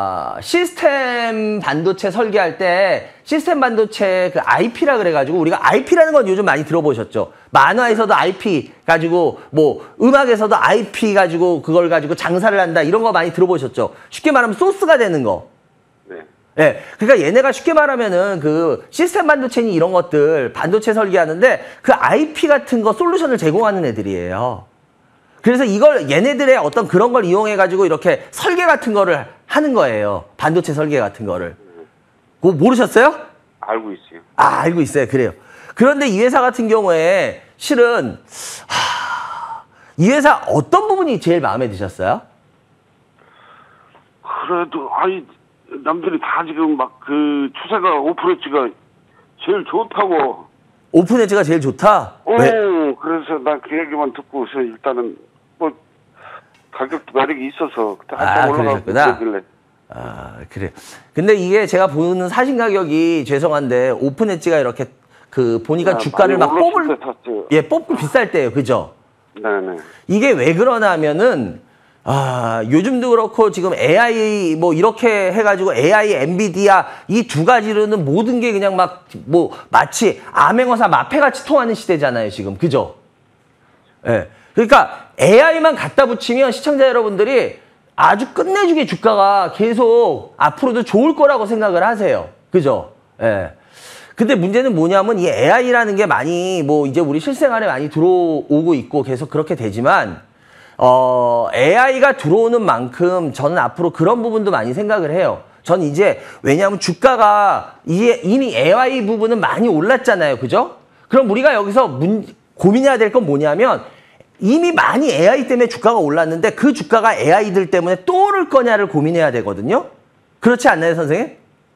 시스템 반도체 설계할 때 시스템 반도체 그 IP라 그래가지고 우리가 IP라는 건 요즘 많이 들어보셨죠? 만화에서도 IP 가지고 뭐 음악에서도 IP 가지고 그걸 가지고 장사를 한다 이런 거 많이 들어보셨죠? 쉽게 말하면 소스가 되는 거. 네. 예, 그러니까 얘네가 쉽게 말하면은 그 시스템 반도체니 이런 것들 반도체 설계하는데 그 IP 같은 거 솔루션을 제공하는 애들이에요. 그래서 이걸 얘네들의 어떤 그런 걸 이용해 가지고 이렇게 설계 같은 거를 하는 거예요. 반도체 설계 같은 거를. 그거 모르셨어요? 알고 있어요. 알고 있어요. 그래요. 그런데 이 회사 같은 경우에 실은 이 회사 어떤 부분이 제일 마음에 드셨어요? 그래도 남들이 다 지금 막 그 추세가 오픈엣지가 제일 좋다고. 오픈엣지가 제일 좋다? 왜? 그래서 난 그 얘기만 듣고서 일단은 뭐 가격도 매력이 있어서 한참 그러셨구나. 올라가길래. 그래. 근데 이게 제가 보는 사신 가격이 죄송한데 오픈엣지가 이렇게 그 보니까 주가를 막 뽑고 비쌀 때예요. 그죠? 네네. 이게 왜 그러냐면은 요즘도 그렇고 지금 AI 뭐 이렇게 해가지고 AI, 엔비디아 이 두 가지로는 모든 게 그냥 막 뭐 마치 암행어사 마패같이 통하는 시대잖아요, 지금. 그죠? 예. 그러니까 AI만 갖다 붙이면 시청자 여러분들이 아주 끝내주게 주가가 계속 앞으로도 좋을 거라고 생각을 하세요. 그죠? 예. 근데 문제는 뭐냐면 이 AI라는 게 많이 뭐 이제 우리 실생활에 많이 들어오고 있고 계속 그렇게 되지만 AI가 들어오는 만큼 저는 앞으로 그런 부분도 많이 생각을 해요. 전 이제 왜냐하면 주가가 이미 AI 부분은 많이 올랐잖아요. 그죠? 그럼 우리가 여기서 고민해야 될 건 뭐냐면 이미 많이 AI 때문에 주가가 올랐는데 그 주가가 AI들 때문에 또 오를 거냐를 고민해야 되거든요. 그렇지 않나요, 선생님?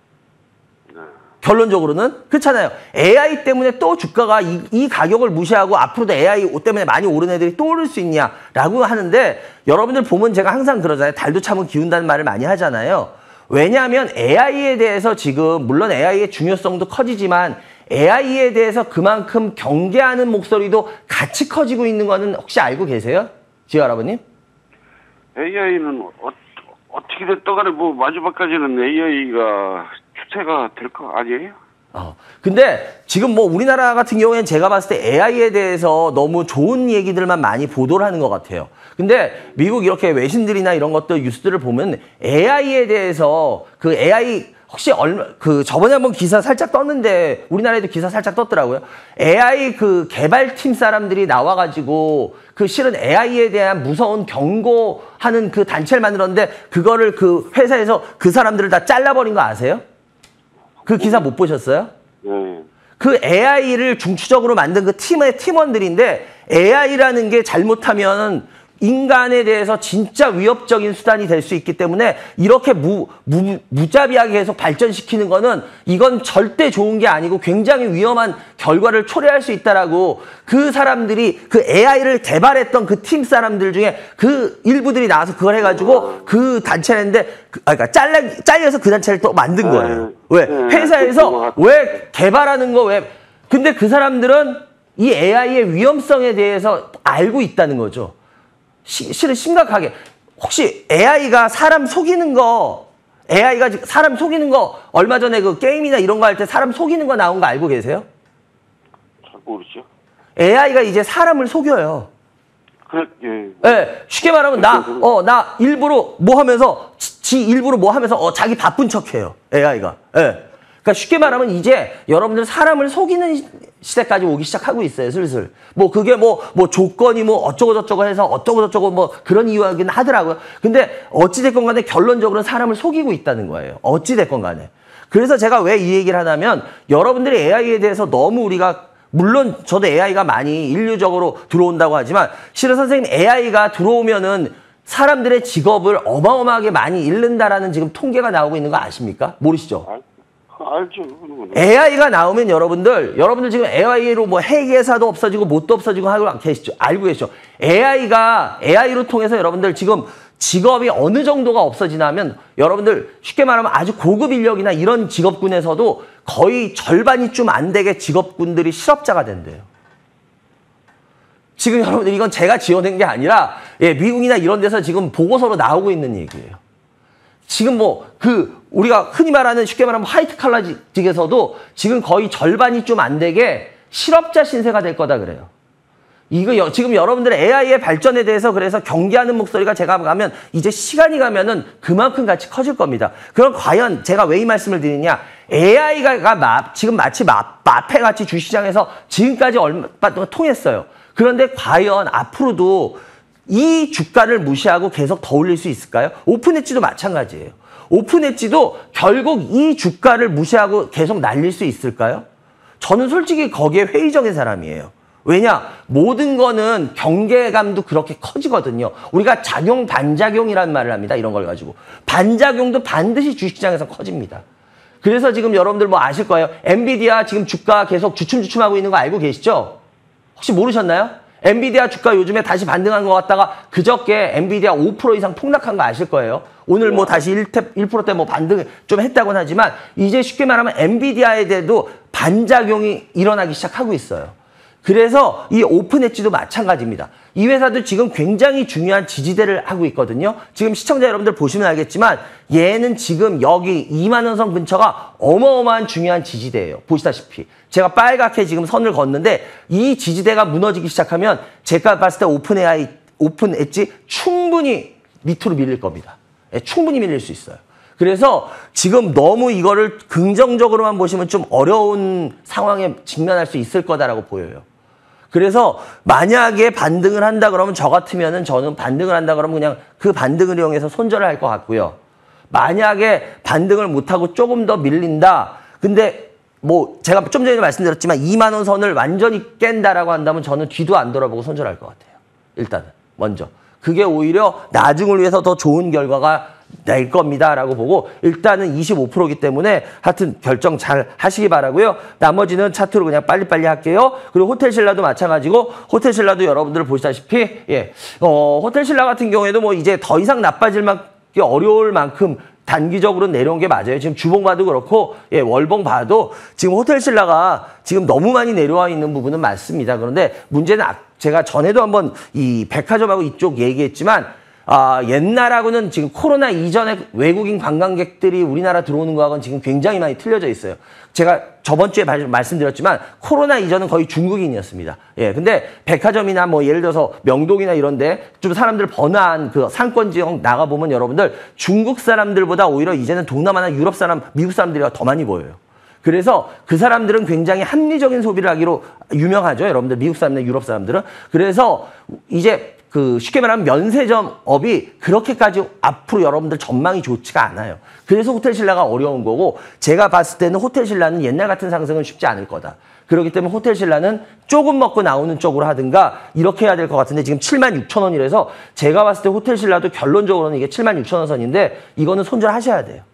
결론적으로는 그렇잖아요. AI 때문에 또 주가가 이 가격을 무시하고 앞으로도 AI 때문에 많이 오른 애들이 또 오를 수 있냐라고 하는데 여러분들 보면 제가 항상 그러잖아요. 달도 참은 기운다는 말을 많이 하잖아요. 왜냐하면 AI에 대해서 지금 물론 AI의 중요성도 커지지만 AI에 대해서 그만큼 경계하는 목소리도 같이 커지고 있는 거는 혹시 알고 계세요? 지혜 할아버님? AI는 어떻게 됐든 간에 뭐 마지막까지는 AI가 추세가 될 거 아니에요? 근데 지금 뭐 우리나라 같은 경우에는 제가 봤을 때 AI에 대해서 너무 좋은 얘기들만 많이 보도를 하는 것 같아요. 근데 미국 이렇게 외신들이나 이런 것들 뉴스들을 보면 AI에 대해서 그 AI 혹시 저번에 한번 기사 살짝 떴는데 우리나라에도 기사 살짝 떴더라고요. AI 그 개발팀 사람들이 나와가지고 그 실은 AI에 대한 무서운 경고하는 그 단체를 만들었는데 그거를 그 회사에서 그 사람들을 다 잘라버린 거 아세요? 그 기사 못 보셨어요? 네. 그 AI를 중추적으로 만든 그 팀의 팀원들인데 AI라는 게 잘못하면 인간에 대해서 진짜 위협적인 수단이 될 수 있기 때문에 이렇게 무자비하게 계속 발전시키는 거는 이건 절대 좋은 게 아니고 굉장히 위험한 결과를 초래할 수 있다라고 그 사람들이 그 AI를 개발했던 그 팀 사람들 중에 그 일부들이 나와서 그걸 해가지고 그 단체를 했는데 그러니까 잘려서 그 단체를 또 만든 거예요. 왜? 회사에서 왜 개발하는 거 왜? 근데 그 사람들은 이 AI의 위험성에 대해서 알고 있다는 거죠. 실은 심각하게 혹시 AI가 사람 속이는 거 얼마 전에 그 게임이나 이런 거 할 때 사람 속이는 거 나온 거 알고 계세요? 잘 모르죠. AI가 이제 사람을 속여요. 그래, 예. 네, 쉽게 말하면 나 일부러 뭐 하면서 일부러 뭐 하면서 자기 바쁜 척해요. AI가. 예. 그러니까 쉽게 말하면 이제 여러분들 사람을 속이는 시대까지 오기 시작하고 있어요, 슬슬. 뭐 그게 뭐 조건이 뭐 어쩌고저쩌고 해서 어쩌고저쩌고 뭐 그런 이유이긴 하더라고요. 근데 어찌됐건 간에 결론적으로는 사람을 속이고 있다는 거예요. 어찌됐건 간에. 그래서 제가 왜 이 얘기를 하냐면 여러분들이 AI에 대해서 너무 우리가 물론 저도 AI가 많이 인류적으로 들어온다고 하지만 실은 선생님 AI가 들어오면은 사람들의 직업을 어마어마하게 많이 잃는다라는 지금 통계가 나오고 있는 거 아십니까? 모르시죠? 알죠. AI가 나오면 여러분들 지금 AI로 뭐 회계사도 없어지고 뭣도 없어지고 하고 계시죠? 알고 계시죠? AI로 통해서 여러분들 지금 직업이 어느 정도가 없어지냐면 여러분들 쉽게 말하면 아주 고급 인력이나 이런 직업군에서도 거의 절반이 좀 안 되게 직업군들이 실업자가 된대요. 지금 여러분들 이건 제가 지어낸 게 아니라 미국이나 이런 데서 지금 보고서로 나오고 있는 얘기예요. 지금 우리가 흔히 말하는 쉽게 말하면 화이트 칼라 직에서도 지금 거의 절반이 좀 안 되게 실업자 신세가 될 거다 그래요. 이거 지금 여러분들의 AI의 발전에 대해서 그래서 경계하는 목소리가 제가 가면 이제 시간이 가면은 그만큼 같이 커질 겁니다. 그럼 과연 제가 왜 이 말씀을 드리냐? AI가 지금 마치 마패같이 주시장에서 지금까지 얼마 동안 통했어요. 그런데 과연 앞으로도 이 주가를 무시하고 계속 더 올릴 수 있을까요? 오픈엣지도 마찬가지예요. 오픈엣지도 결국 이 주가를 무시하고 계속 날릴 수 있을까요? 저는 솔직히 거기에 회의적인 사람이에요. 왜냐? 모든 거는 경계감도 그렇게 커지거든요. 우리가 작용, 반작용이라는 말을 합니다. 이런 걸 가지고. 반작용도 반드시 주식시장에서 커집니다. 그래서 지금 여러분들 뭐 아실 거예요. 엔비디아 지금 주가 계속 주춤주춤하고 있는 거 알고 계시죠? 혹시 모르셨나요? 엔비디아 주가 요즘에 다시 반등한 것 같다가 그저께 엔비디아 5% 이상 폭락한 거 아실 거예요. 오늘 뭐 다시 1%대 뭐 반등 좀 했다고는 하지만 이제 쉽게 말하면 엔비디아에 대해도 반작용이 일어나기 시작하고 있어요. 그래서 이 오픈엣지도 마찬가지입니다. 이 회사도 지금 굉장히 중요한 지지대를 하고 있거든요. 지금 시청자 여러분들 보시면 알겠지만 얘는 지금 여기 2만 원 선 근처가 어마어마한 중요한 지지대예요. 보시다시피. 제가 빨갛게 지금 선을 걷는데 이 지지대가 무너지기 시작하면 제가 봤을 때 오픈엣지 충분히 밑으로 밀릴 겁니다. 충분히 밀릴 수 있어요. 그래서 지금 너무 이거를 긍정적으로만 보시면 좀 어려운 상황에 직면할 수 있을 거다라고 보여요. 그래서 만약에 반등을 한다 그러면 저 같으면은 저는 반등을 한다 그러면 그냥 그 반등을 이용해서 손절을 할 것 같고요. 만약에 반등을 못하고 조금 더 밀린다. 근데 뭐 제가 좀 전에 말씀드렸지만 2만 원 선을 완전히 깬다라고 한다면 저는 뒤도 안 돌아보고 손절할 것 같아요. 일단은 먼저. 그게 오히려 나중을 위해서 더 좋은 결과가 낼 겁니다라고 보고 일단은 25%이기 때문에 하여튼 결정 잘 하시기 바라고요. 나머지는 차트로 그냥 빨리빨리 할게요. 그리고 호텔신라도 마찬가지고 호텔신라도 여러분들 보시다시피 호텔신라 같은 경우에도 뭐 이제 더 이상 나빠질 만큼 어려울 만큼 단기적으로 내려온 게 맞아요. 지금 주봉 봐도 그렇고 월봉 봐도 지금 호텔신라가 지금 너무 많이 내려와 있는 부분은 맞습니다. 그런데 문제는 제가 전에도 한번 이 백화점하고 이쪽 얘기했지만 옛날하고는 지금 코로나 이전에 외국인 관광객들이 우리나라 들어오는 거하고는 지금 굉장히 많이 틀려져 있어요. 제가 저번 주에 말씀드렸지만 코로나 이전은 거의 중국인이었습니다. 근데 백화점이나 뭐 예를 들어서 명동이나 이런데 좀 사람들 번화한 그 상권 지역 나가보면 여러분들 중국 사람들보다 오히려 이제는 동남아나 유럽 사람, 미국 사람들이 더 많이 보여요. 그래서 그 사람들은 굉장히 합리적인 소비를 하기로 유명하죠. 여러분들 미국 사람이나 유럽 사람들은. 그래서 이제 쉽게 말하면 면세점업이 그렇게까지 앞으로 여러분들 전망이 좋지가 않아요. 그래서 호텔신라가 어려운 거고 제가 봤을 때는 호텔신라는 옛날 같은 상승은 쉽지 않을 거다. 그렇기 때문에 호텔신라는 조금 먹고 나오는 쪽으로 하든가 이렇게 해야 될 것 같은데 지금 76,000원이라서 제가 봤을 때 호텔신라도 결론적으로는 이게 76,000원 선인데 이거는 손절하셔야 돼요.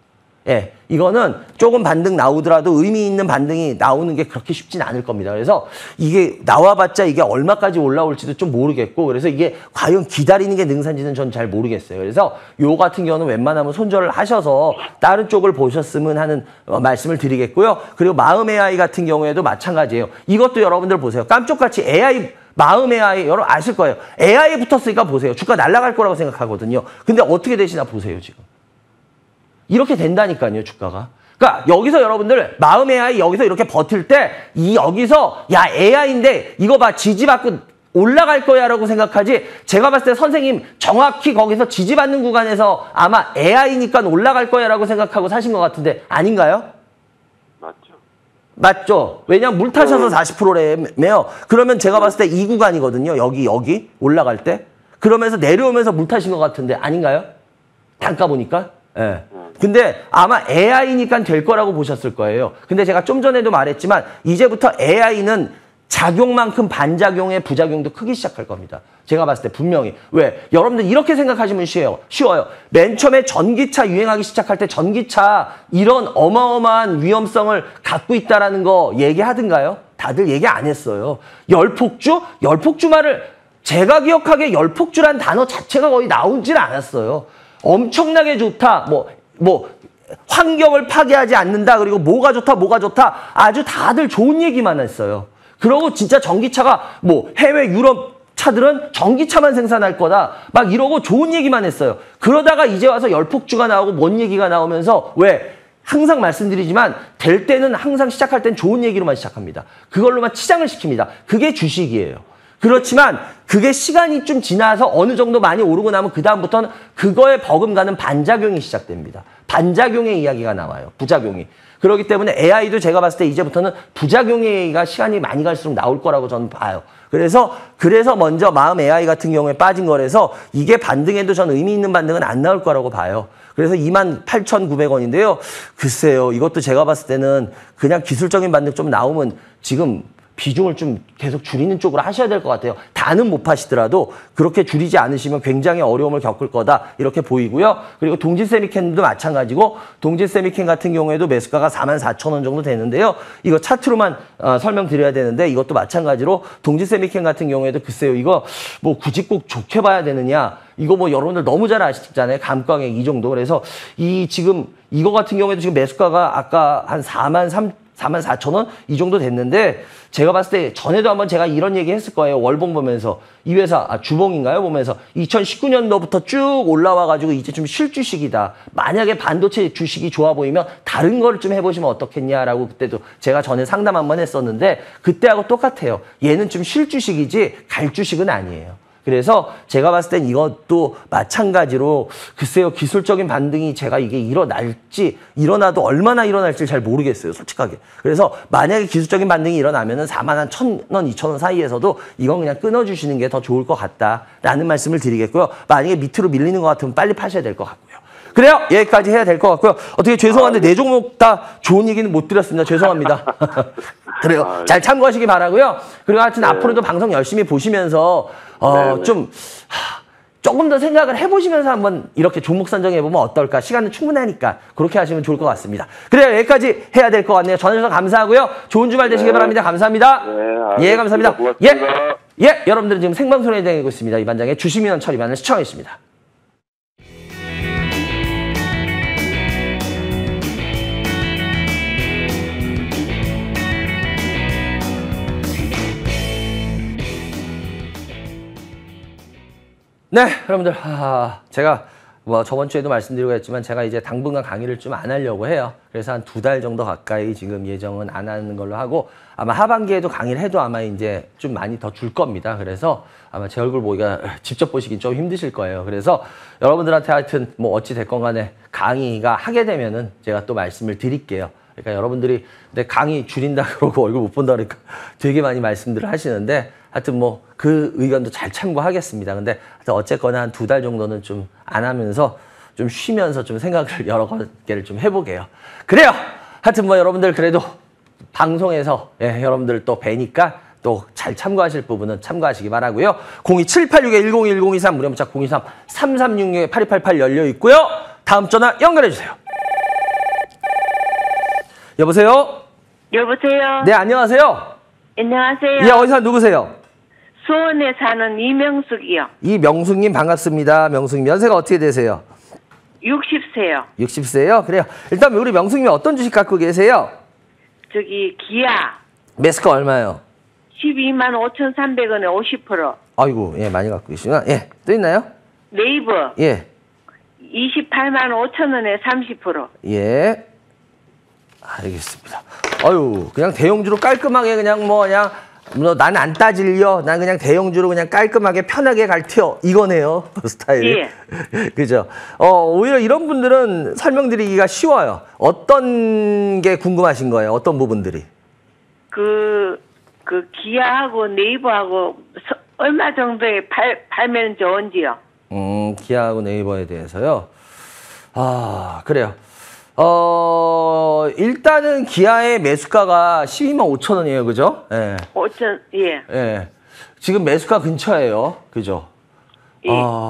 이거는 조금 반등 나오더라도 의미 있는 반등이 나오는 게 그렇게 쉽진 않을 겁니다. 그래서 이게 나와봤자 이게 얼마까지 올라올지도 좀 모르겠고 그래서 이게 과연 기다리는 게 능사인지는 전 잘 모르겠어요. 그래서 요 같은 경우는 웬만하면 손절을 하셔서 다른 쪽을 보셨으면 하는 말씀을 드리겠고요. 그리고 마음 AI 같은 경우에도 마찬가지예요. 이것도 여러분들 보세요. 깜짝같이 AI 마음 AI 여러분 아실 거예요. AI 붙었으니까 보세요. 주가 날아갈 거라고 생각하거든요. 근데 어떻게 되시나 보세요 지금. 이렇게 된다니까요, 주가가. 그러니까 여기서 여러분들 마음 AI 여기서 이렇게 버틸 때 여기서 야 AI인데 이거 봐 지지받고 올라갈 거야 라고 생각하지 제가 봤을 때 선생님 정확히 거기서 지지받는 구간에서 아마 AI니까 올라갈 거야 라고 생각하고 사신 것 같은데 아닌가요? 맞죠. 맞죠? 왜냐면 물 타셔서 40%래매요. 그러면 제가 봤을 때 이 구간이거든요. 여기 올라갈 때. 그러면서 내려오면서 물 타신 것 같은데 아닌가요? 단가 보니까. 근데 아마 AI니까 될 거라고 보셨을 거예요. 근데 제가 좀 전에도 말했지만 이제부터 AI는 작용만큼 반작용의 부작용도 크기 시작할 겁니다. 제가 봤을 때 분명히. 왜? 여러분들 이렇게 생각하시면 쉬워요. 맨 처음에 전기차 유행하기 시작할 때 전기차 이런 어마어마한 위험성을 갖고 있다라는 거 얘기하던가요? 다들 얘기 안 했어요. 열폭주? 열폭주 말을 제가 기억하기에 열폭주란 단어 자체가 거의 나오질 않았어요. 엄청나게 좋다. 환경을 파괴하지 않는다. 그리고 뭐가 좋다. 아주 다들 좋은 얘기만 했어요. 그러고 진짜 전기차가 해외 유럽 차들은 전기차만 생산할 거다. 막 이러고 좋은 얘기만 했어요. 그러다가 이제 와서 열폭주가 나오고 뭔 얘기가 나오면서 왜? 항상 말씀드리지만 될 때는 항상 시작할 땐 좋은 얘기로만 시작합니다. 그걸로만 치장을 시킵니다. 그게 주식이에요. 그렇지만 그게 시간이 좀 지나서 어느 정도 많이 오르고 나면 그다음부터는 그거에 버금가는 반작용이 시작됩니다. 반작용의 이야기가 나와요. 부작용이. 그렇기 때문에 AI도 제가 봤을 때 이제부터는 부작용의 얘기가 시간이 많이 갈수록 나올 거라고 저는 봐요. 그래서 먼저 마음 AI 같은 경우에 빠진 거라서 이게 반등해도 전 의미 있는 반등은 안 나올 거라고 봐요. 그래서 28,900원인데요. 글쎄요. 이것도 제가 봤을 때는 그냥 기술적인 반등 좀 나오면 지금 비중을 좀 계속 줄이는 쪽으로 하셔야 될 것 같아요. 다는 못 파시더라도 그렇게 줄이지 않으시면 굉장히 어려움을 겪을 거다 이렇게 보이고요. 그리고 동진세미캔도 마찬가지고 동진세미캔 같은 경우에도 매수가가 44,000원 정도 되는데요. 이거 차트로만 설명드려야 되는데 이것도 마찬가지로 동진세미캔 같은 경우에도 글쎄요. 이거 굳이 꼭 좋게 봐야 되느냐. 이거 여러분들 너무 잘 아시잖아요. 감가액 이 정도. 그래서 지금 이거 같은 경우에도 지금 매수가가 아까 한 44,000원 이 정도 됐는데 제가 봤을 때 전에도 한번 제가 이런 얘기 했을 거예요. 월봉 보면서 이 회사 주봉인가요? 보면서 2019년도부터 쭉 올라와가지고 이제 좀 쉴 주식이다. 만약에 반도체 주식이 좋아 보이면 다른 거를 좀 해보시면 어떻겠냐라고 그때도 제가 전에 상담 한번 했었는데 그때하고 똑같아요. 얘는 좀 쉴 주식이지 갈 주식은 아니에요. 그래서 제가 봤을 땐 이것도 마찬가지로 글쎄요. 기술적인 반등이 제가 이게 일어나도 얼마나 일어날지 잘 모르겠어요. 솔직하게. 그래서 만약에 기술적인 반등이 일어나면은 41,000원, 2,000원 사이에서도 이건 그냥 끊어주시는 게 더 좋을 것 같다라는 말씀을 드리겠고요. 만약에 밑으로 밀리는 것 같으면 빨리 파셔야 될 것 같고요. 그래요. 여기까지 해야 될 것 같고요. 어떻게 죄송한데 네 종목 다 좋은 얘기는 못 드렸습니다. 죄송합니다. 그래요. 잘 참고하시기 바라고요. 그리고 하여튼 앞으로도 방송 열심히 보시면서 네네. 조금 더 생각을 해보시면서 한번 이렇게 종목 선정해보면 어떨까? 시간은 충분하니까 그렇게 하시면 좋을 것 같습니다. 그래요. 여기까지 해야 될 것 같네요. 전화주셔서 감사하고요. 좋은 주말 되시길 네. 바랍니다. 감사합니다. 네, 예, 감사합니다. 고맙습니다. 예, 여러분들은 지금 생방송에 진행하고 있습니다. 이 반장의 주식민원 처리반을 시청하겠습니다. 네, 여러분들, 제가 뭐 저번 주에도 말씀드리고 했지만 제가 이제 당분간 강의를 좀 안 하려고 해요. 그래서 한 2달 정도 가까이 지금 예정은 안 하는 걸로 하고 아마 하반기에도 강의를 해도 아마 이제 좀 많이 더 줄 겁니다. 그래서 아마 제 얼굴 보기가 직접 보시긴 좀 힘드실 거예요. 그래서 여러분들한테 하여튼 뭐 어찌 됐건 간에 강의가 하게 되면은 제가 또 말씀을 드릴게요. 그러니까 여러분들이 근데 강의 줄인다 그러고 얼굴 못 본다 그러니까 되게 많이 말씀들을 하시는데 하여튼 뭐 그 의견도 잘 참고하겠습니다. 근데 하여튼 어쨌거나 한 2달 정도는 좀 안 하면서 좀 쉬면서 좀 생각을 여러 개를 좀 해보게요. 그래요. 하여튼 뭐 여러분들 그래도 방송에서 여러분들 또 뵈니까 또 잘 참고하실 부분은 참고하시기 바라고요. 02786-101023 무료 문자 023-3366-8288 열려 있고요. 다음 전화 연결해 주세요. 여보세요? 여보세요? 네, 안녕하세요. 안녕하세요. 예, 어디서 누구세요? 수원에 사는 이명숙이요. 이명숙님 반갑습니다. 명숙님 연세가 어떻게 되세요? 60세요. 60세요? 그래요. 일단 우리 명숙님 어떤 주식 갖고 계세요? 저기 기아 매스가 얼마요? 12만 5,300원에 50%. 아이고, 예, 많이 갖고 계시구나. 예, 또 있나요? 네이버 예, 28만 5천원에 30%. 예. 알겠습니다. 아유, 그냥 대형주로 깔끔하게 그냥 뭐 난 안 따질려. 난 그냥 대형주로 그냥 깔끔하게 편하게 갈 티어. 이거네요. 스타일이. 예. 그죠? 오히려 이런 분들은 설명드리기가 쉬워요. 어떤 게 궁금하신 거예요? 어떤 부분들이? 그 기아하고 네이버하고 얼마 정도에 팔면 좋은지요? 기아하고 네이버에 대해서요. 그래요. 일단은 기아의 매수가가 12만 5천 원이에요. 그죠? 예. 5천, 예. 예. 지금 매수가 근처예요. 그죠? 예.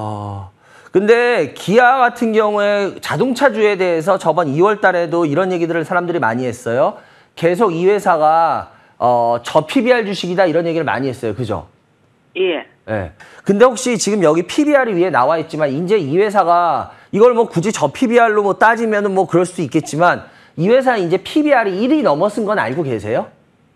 근데 기아 같은 경우에 자동차주에 대해서 저번 2월 달에도 이런 얘기들을 사람들이 많이 했어요. 계속 이 회사가 저 PBR 주식이다 이런 얘기를 많이 했어요. 그죠? 예. 예. 근데 혹시 지금 여기 PBR이 위에 나와 있지만 이제 이 회사가 이걸 뭐 굳이 저 PBR로 뭐 따지면은 뭐 그럴 수도 있겠지만 이 회사 이제 PBR이 1이 넘어선 건 알고 계세요?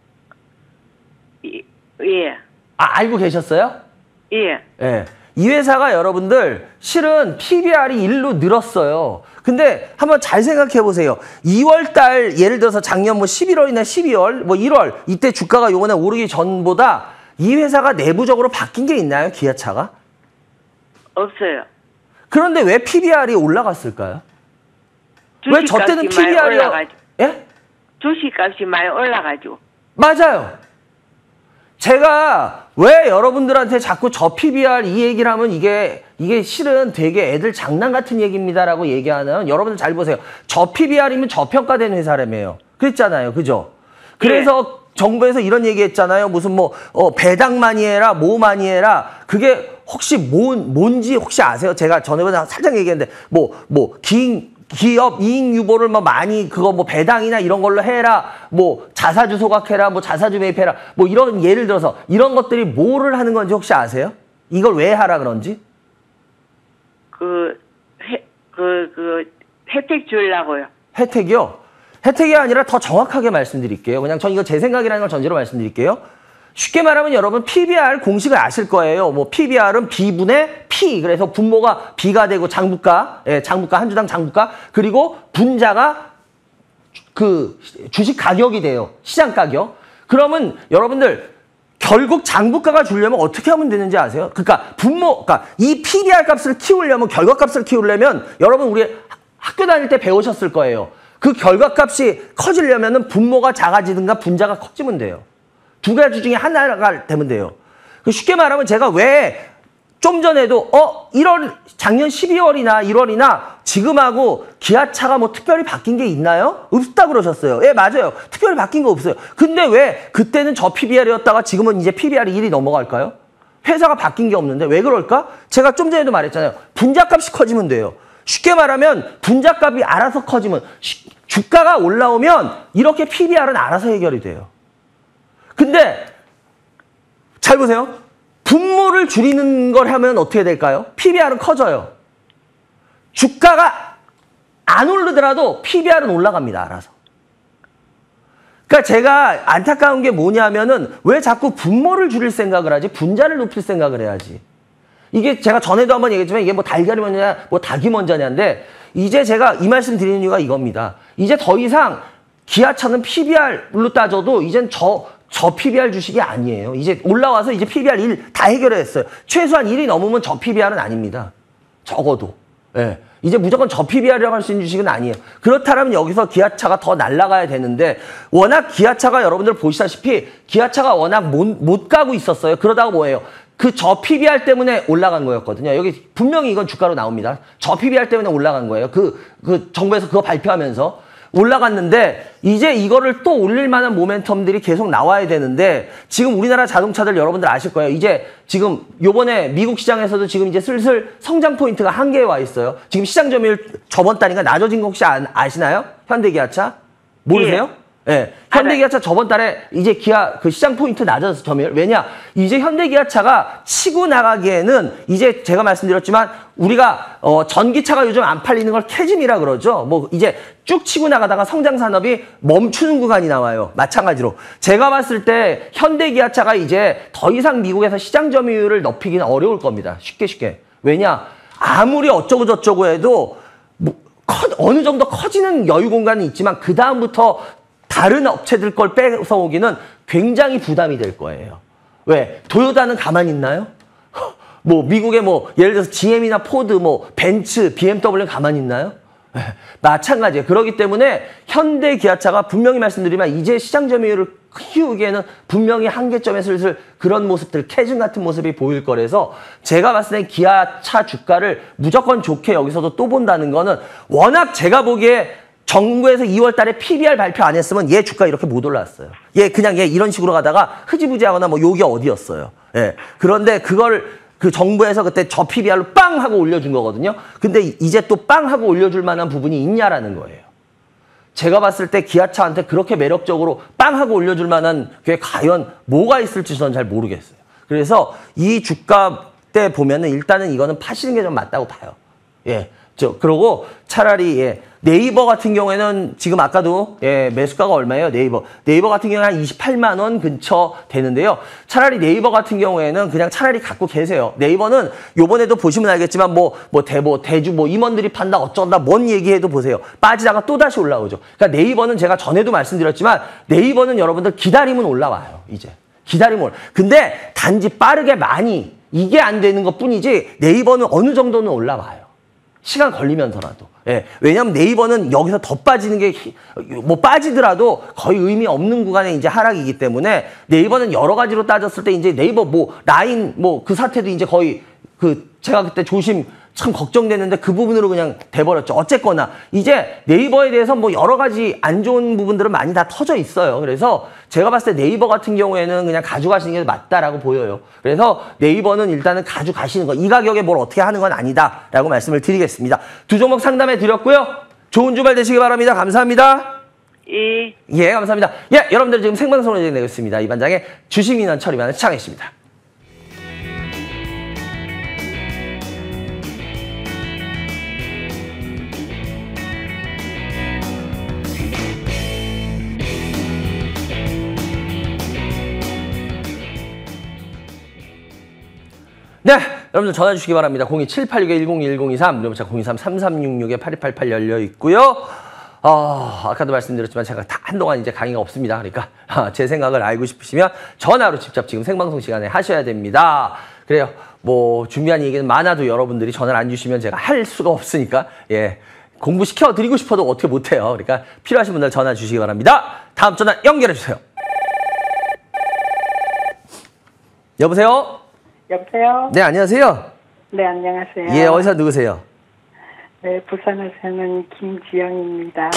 예. 알고 계셨어요? 예. 예. 이 회사가 여러분들 실은 PBR이 1로 늘었어요. 근데 한번 잘 생각해 보세요. 2월 달 예를 들어서 작년 뭐 11월이나 12월, 뭐 1월 이때 주가가 요번에 오르기 전보다 이 회사가 내부적으로 바뀐 게 있나요? 기아차가? 없어요. 그런데 왜 PBR이 올라갔을까요? 왜 저 때는 PBR이 예? 주식값이 많이 올라가지고. 맞아요. 제가 왜 여러분들한테 자꾸 저 PBR 이 얘기를 하면 이게 실은 되게 애들 장난 같은 얘기입니다라고 얘기하는 여러분들 잘 보세요. 저 PBR이면 저평가된 회사라며요. 그랬잖아요. 그죠? 그래서 정부에서 이런 얘기 했잖아요. 무슨 뭐 배당 많이 해라, 뭐 많이 해라. 그게 혹시 뭔지 혹시 아세요? 제가 전에보다 살짝 얘기했는데 기업 이익 유보를 뭐 많이 그거 뭐 배당이나 이런 걸로 해라. 뭐 자사주 소각해라. 뭐 자사주 매입해라. 뭐 이런 예를 들어서 이런 것들이 뭐를 하는 건지 혹시 아세요? 이걸 왜 하라 그런지? 혜택 주려고요. 혜택이요? 혜택이 아니라 더 정확하게 말씀드릴게요. 그냥 전 이거 제 생각이라는 걸 전제로 말씀드릴게요. 쉽게 말하면 여러분 PBR 공식을 아실 거예요. 뭐 PBR은 B분의 P. 그래서 분모가 B가 되고 장부가, 장부가 한 주당 장부가 그리고 분자가 그 주식 가격이 돼요. 시장 가격. 그러면 여러분들 결국 장부가가 주려면 어떻게 하면 되는지 아세요? 그러니까 이 PBR 값을 키우려면 결과값을 키우려면 여러분 우리 학교 다닐 때 배우셨을 거예요. 그 결과값이 커지려면은 분모가 작아지든가 분자가 커지면 돼요. 두 가지 중에 하나가 되면 돼요. 쉽게 말하면 제가 왜 좀 전에도 작년 12월이나 1월이나 지금하고 기아차가 뭐 특별히 바뀐 게 있나요? 없다 그러셨어요. 예, 맞아요. 특별히 바뀐 거 없어요. 근데 왜 그때는 저 PBR이었다가 지금은 이제 PBR이 1이 넘어갈까요? 회사가 바뀐 게 없는데 왜 그럴까? 제가 좀 전에도 말했잖아요. 분자값이 커지면 돼요. 쉽게 말하면 분자값이 알아서 커지면 주가가 올라오면 이렇게 PBR은 알아서 해결이 돼요. 근데 잘 보세요. 분모를 줄이는 걸 하면 어떻게 될까요? PBR은 커져요. 주가가 안 오르더라도 PBR은 올라갑니다. 알아서. 그러니까 제가 안타까운 게 뭐냐면은 왜 자꾸 분모를 줄일 생각을 하지? 분자를 높일 생각을 해야지. 이게 제가 전에도 한번 얘기했지만 이게 뭐 달걀이 먼저냐 뭐 닭이 먼저냐인데 이제 제가 이 말씀 드리는 이유가 이겁니다. 이제 더 이상 기아차는 PBR로 따져도 이젠 저 PBR 주식이 아니에요. 이제 올라와서 이제 PBR 1 다 해결했어요. 최소한 1이 넘으면 저 PBR은 아닙니다. 적어도. 예. 이제 무조건 저 PBR이라고 할 수 있는 주식은 아니에요. 그렇다면 여기서 기아차가 더 날아가야 되는데 워낙 기아차가 여러분들 보시다시피 기아차가 워낙 못 가고 있었어요. 그러다가 뭐예요? 그 저 PBR 때문에 올라간 거였거든요. 여기 분명히 이건 주가로 나옵니다. 저 PBR 때문에 올라간 거예요. 그 정부에서 그거 발표하면서 올라갔는데 이제 이거를 또 올릴 만한 모멘텀들이 계속 나와야 되는데 지금 우리나라 자동차들 여러분들 아실 거예요. 이제 지금 요번에 미국 시장에서도 지금 이제 슬슬 성장 포인트가 한계에 와 있어요. 지금 시장 점유율 저번 달인가 낮아진 거 혹시 아시나요? 현대기아차? 모르세요? 예. 현대기아차 저번 달에 이제 기아 그 시장 포인트 낮아져서 점유율. 왜냐? 이제 현대기아차가 치고 나가기에는 이제 제가 말씀드렸지만 우리가 전기차가 요즘 안 팔리는 걸 캐즘이라 그러죠. 뭐 이제 쭉 치고 나가다가 성장 산업이 멈추는 구간이 나와요. 마찬가지로 제가 봤을 때 현대기아차가 이제 더 이상 미국에서 시장 점유율을 높이기는 어려울 겁니다. 쉽게. 왜냐? 아무리 어쩌고 저쩌고 해도 뭐 어느 정도 커지는 여유 공간은 있지만 그 다음부터 다른 업체들 걸 뺏어오기는 굉장히 부담이 될 거예요. 왜? 도요타는 가만히 있나요? 뭐 미국의 뭐 예를 들어서 GM이나 포드, 뭐 벤츠, BMW는 가만히 있나요? 마찬가지예요. 그렇기 때문에 현대 기아차가 분명히 말씀드리면 이제 시장 점유율을 키우기에는 분명히 한계점에 슬슬 그런 모습들, 캐즘 같은 모습이 보일 거라서 제가 봤을 때 기아차 주가를 무조건 좋게 여기서도 또 본다는 거는 워낙 제가 보기에 정부에서 2월 달에 PBR 발표 안 했으면 얘 주가 이렇게 못 올랐어요. 얘 이런 식으로 가다가 흐지부지하거나 뭐 요게 어디였어요. 예. 그런데 그걸 그 정부에서 그때 저 PBR로 빵 하고 올려준 거거든요. 근데 이제 또 빵 하고 올려줄 만한 부분이 있냐라는 거예요. 제가 봤을 때 기아차한테 그렇게 매력적으로 빵 하고 올려줄 만한 게 과연 뭐가 있을지 저는 잘 모르겠어요. 그래서 이 주가 때 보면은 일단은 이거는 파시는 게 좀 맞다고 봐요. 예. 그러고 차라리 네이버 같은 경우에는 지금 아까도 매수가가 얼마예요? 네이버 같은 경우는 한 28만 원 근처 되는데요. 차라리 네이버 같은 경우에는 그냥 차라리 갖고 계세요. 네이버는 요번에도 보시면 알겠지만 대주 임원들이 판다 어쩐다 뭔 얘기해도 보세요. 빠지다가 또다시 올라오죠. 그러니까 네이버는 제가 전에도 말씀드렸지만 네이버는 여러분들 기다리면 올라와요. 이제 기다리면 근데 단지 빠르게 많이 이게 안 되는 것 뿐이지 네이버는 어느 정도는 올라와요. 시간 걸리면서라도. 예. 왜냐하면 네이버는 여기서 더 빠지는 게 뭐 빠지더라도 거의 의미 없는 구간에 이제 하락이기 때문에 네이버는 여러 가지로 따졌을 때 이제 네이버 라인 그 사태도 이제 거의 제가 그때 참 걱정됐는데 그 부분으로 그냥 돼버렸죠. 어쨌거나 이제 네이버에 대해서 여러 가지 안 좋은 부분들은 많이 다 터져 있어요. 그래서 제가 봤을 때 네이버 같은 경우에는 그냥 가져가시는 게 맞다라고 보여요. 그래서 네이버는 일단은 가져가시는 거. 이 가격에 뭘 어떻게 하는 건 아니다라고 말씀을 드리겠습니다. 두 종목 상담해 드렸고요. 좋은 주말 되시기 바랍니다. 감사합니다. 예, 감사합니다. 예, 여러분들 지금 생방송으로 진행되고 있습니다. 이 반장의 주식민원 처리반을 시작했습니다. 네, 여러분들 전화 주시기 바랍니다. 02786-101023, 문자 023-3366-8288 열려 있고요. 아까도 말씀드렸지만 제가 한동안 이제 강의가 없습니다. 그러니까 제 생각을 알고 싶으시면 전화로 직접 지금 생방송 시간에 하셔야 됩니다. 그래요. 준비한 얘기는 많아도 여러분들이 전화를 안 주시면 제가 할 수가 없으니까 공부 시켜드리고 싶어도 어떻게 못해요. 그러니까 필요하신 분들 전화 주시기 바랍니다. 다음 전화 연결해 주세요. 여보세요? 여보세요? 네, 안녕하세요. 네, 안녕하세요. 예, 어디서 누구세요? 네, 부산에 사는 김지영입니다.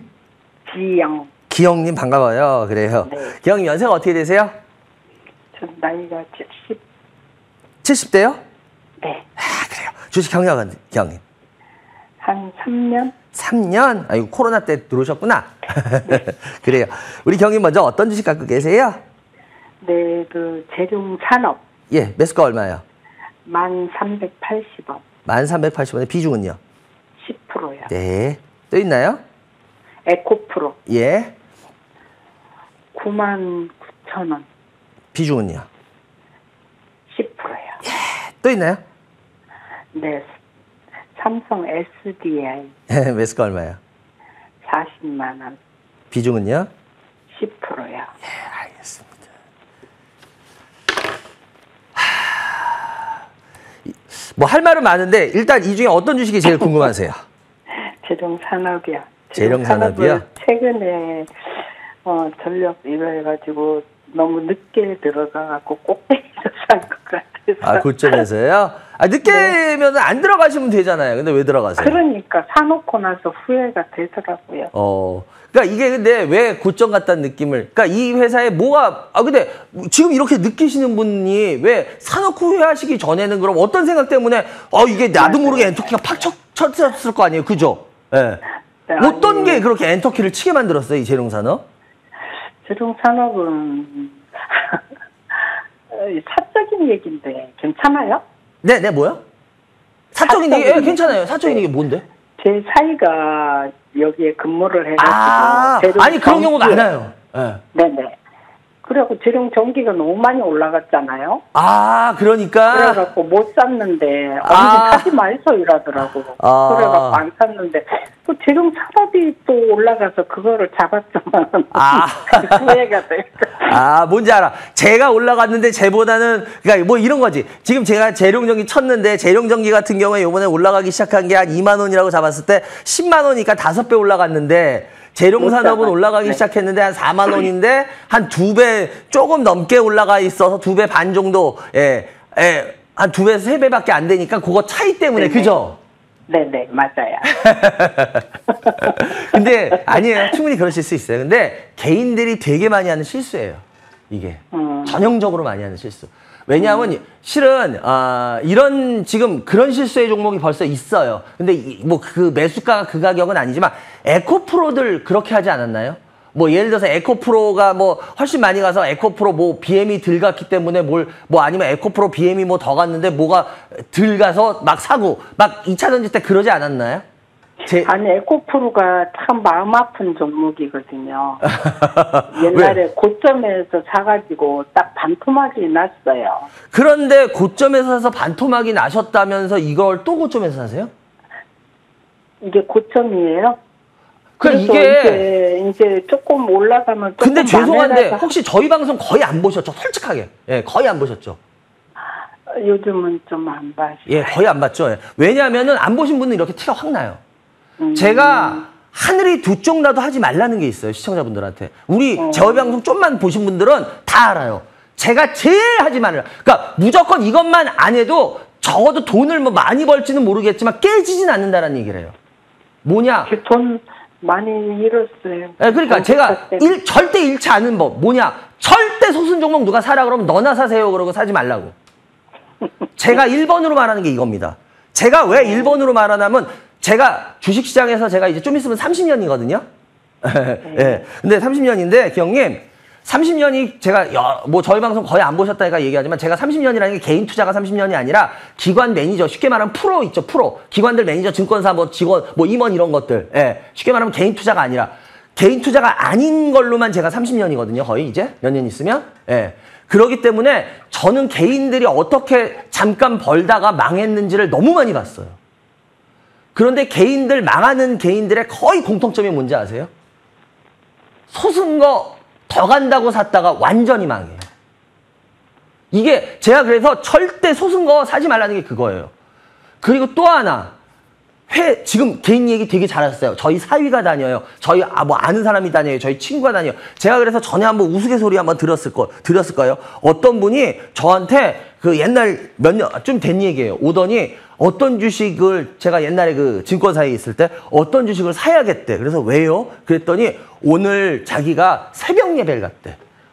기영님 반가워요. 그래요. 네. 기영님 연세가 어떻게 되세요? 전 나이가 70대요? 네. 아, 그래요. 주식 경력은, 경님? 한 3년? 3년? 아이고, 코로나 때 들어오셨구나. 그래요. 우리 경님 먼저 어떤 주식 갖고 계세요? 네, 그 재룡산업 예, 매수가 얼마예요? 1380원. 1380원에 비중은요? 10%요. 네. 또 있나요? 에코프로 예. 99,000원. 비중은요? 10%요. 또 있나요? 네. 삼성 SDI 예, 매수가 얼마예요? 40만 원. 비중은요? 10%요. 예, 알겠습니다. 뭐 할 말은 많은데 일단 이 중에 어떤 주식이 제일 궁금하세요? 재룡산업이요. 재룡산업이요? 최근에 전력 이거 해가지고 너무 늦게 들어가갖고 꼭대기에서 산 것 같아서. 아, 고점에서요? 아, 늦게면 안 들어가시면 되잖아요. 근데 왜 들어가세요? 그러니까 사놓고 나서 후회가 되더라고요. 그러니까 이게 근데 왜 고점 같다는 느낌을, 그러니까 이 회사에 뭐가, 근데 지금 이렇게 느끼시는 분이 왜 사놓고 후회하시기 전에는 그럼 어떤 생각 때문에, 이게 나도 모르게 엔터키가 팍 쳤을 거 아니에요. 그죠? 예. 네, 어떤 아니, 게 그렇게 엔터키를 치게 만들었어요, 이 재룡산업? 재룡산업은 사적인 얘기인데 괜찮아요? 네, 뭐요? 사적인 얘기, 예, 괜찮아요. 사적인 얘기 뭔데? 제 사이가 여기에 근무를 해가지고 아니, 그런 경우 많아요. 예. 네네. 그래갖고 재룡 전기가 너무 많이 올라갔잖아요. 그러니까. 그래갖고 못 샀는데 언니 사지 말서 이러더라고. 그래갖고 안 샀는데 또 재룡 산업이 또 올라가서 그거를 잡았지만 후회가 돼. 뭔지 알아. 제가 올라갔는데 쟤보다는, 그러니까 뭐 이런 거지. 지금 제가 재룡전기 쳤는데 재룡전기 같은 경우에 요번에 올라가기 시작한 게 한 2만 원이라고 잡았을 때 10만 원이니까 5배 올라갔는데, 재룡산업은 올라가기 시작했는데 한 4만 원인데 한 2배 조금 넘게 올라가 있어서 2배 반 정도, 한 2배에서 3배밖에 안 되니까 그거 차이 때문에, 그죠? 네네, 맞아요. 근데 아니에요. 충분히 그러실 수 있어요. 근데 개인들이 되게 많이 하는 실수예요. 이게. 전형적으로 많이 하는 실수. 왜냐하면 실은 이런 지금 그런 실수의 종목이 벌써 있어요. 근데 뭐 그 매수가가 그 가격은 아니지만 에코프로들 그렇게 하지 않았나요? 뭐 예를 들어서 에코프로가 뭐 훨씬 많이 가서 에코프로 뭐 BM이 들 갔기 때문에 뭐 아니면 에코프로 BM이 뭐 더 갔는데 뭐가 들 가서 막 사고 막 2차 전지 때 그러지 않았나요? 아니, 에코프로가 참 마음 아픈 종목이거든요. 옛날에 고점에서 사가지고 딱 반토막이 났어요. 그런데 고점에서 사서 반토막이 나셨다면서 이걸 또 고점에서 사세요? 이게 고점이에요? 그러니까 이제 조금 올라가면 조금 근데 죄송한데 만회라서... 혹시 저희 방송 거의 안 보셨죠? 솔직하게. 예, 거의 안 보셨죠? 요즘은 좀 안 봐요. 예, 거의 안 봤죠. 예. 왜냐하면은 안 보신 분은 이렇게 티가 확 나요. 제가 하늘이 두 쪽 나도 하지 말라는 게 있어요, 시청자분들한테. 저희 방송 좀만 보신 분들은 다 알아요. 제가 제일 하지 말아요. 그러니까 무조건 이것만 안 해도 적어도 돈을 뭐 많이 벌지는 모르겠지만 깨지진 않는다라는 얘기를 해요. 뭐냐? 돈 많이 잃었어요. 네, 그러니까 제가 절대 잃지 않은 법. 뭐냐? 절대 소순 종목 누가 사라 그러면 너나 사세요 그러고 사지 말라고. 제가 1번으로 말하는 게 이겁니다. 제가 왜 1번으로 말하냐면 제가 주식시장에서 제가 이제 좀 있으면 30년이거든요. 예. 근데 30년인데 기영님 30년이 제가 뭐 저희 방송 거의 안 보셨다니까 얘기하지만 제가 30년이라는 게 개인 투자가 30년이 아니라 기관 매니저, 쉽게 말하면 프로 있죠, 프로. 기관들 매니저, 증권사 뭐 직원, 뭐 임원 이런 것들. 예. 쉽게 말하면 개인 투자가 아니라 개인 투자가 아닌 걸로만 제가 30년이거든요. 거의 이제 몇 년 있으면. 예. 그렇기 때문에 저는 개인들이 어떻게 잠깐 벌다가 망했는지를 너무 많이 봤어요. 그런데 개인들 망하는 개인들의 거의 공통점이 뭔지 아세요? 소순 거 더 간다고 샀다가 완전히 망해요. 이게 제가 그래서 절대 소순 거 사지 말라는 게 그거예요. 그리고 또 하나 지금 개인 얘기 되게 잘하셨어요. 저희 사위가 다녀요. 저희 뭐 아는 사람이 다녀요. 저희 친구가 다녀요. 제가 그래서 전에 한번 우스갯소리 한번 들었을 거예요. 어떤 분이 저한테 그 옛날 몇 년 좀 된 얘기예요. 오더니 어떤 주식을 제가 옛날에 그 증권사에 있을 때 어떤 주식을 사야겠대. 그래서 왜요? 그랬더니 오늘 자기가 새벽 예배를 갔대.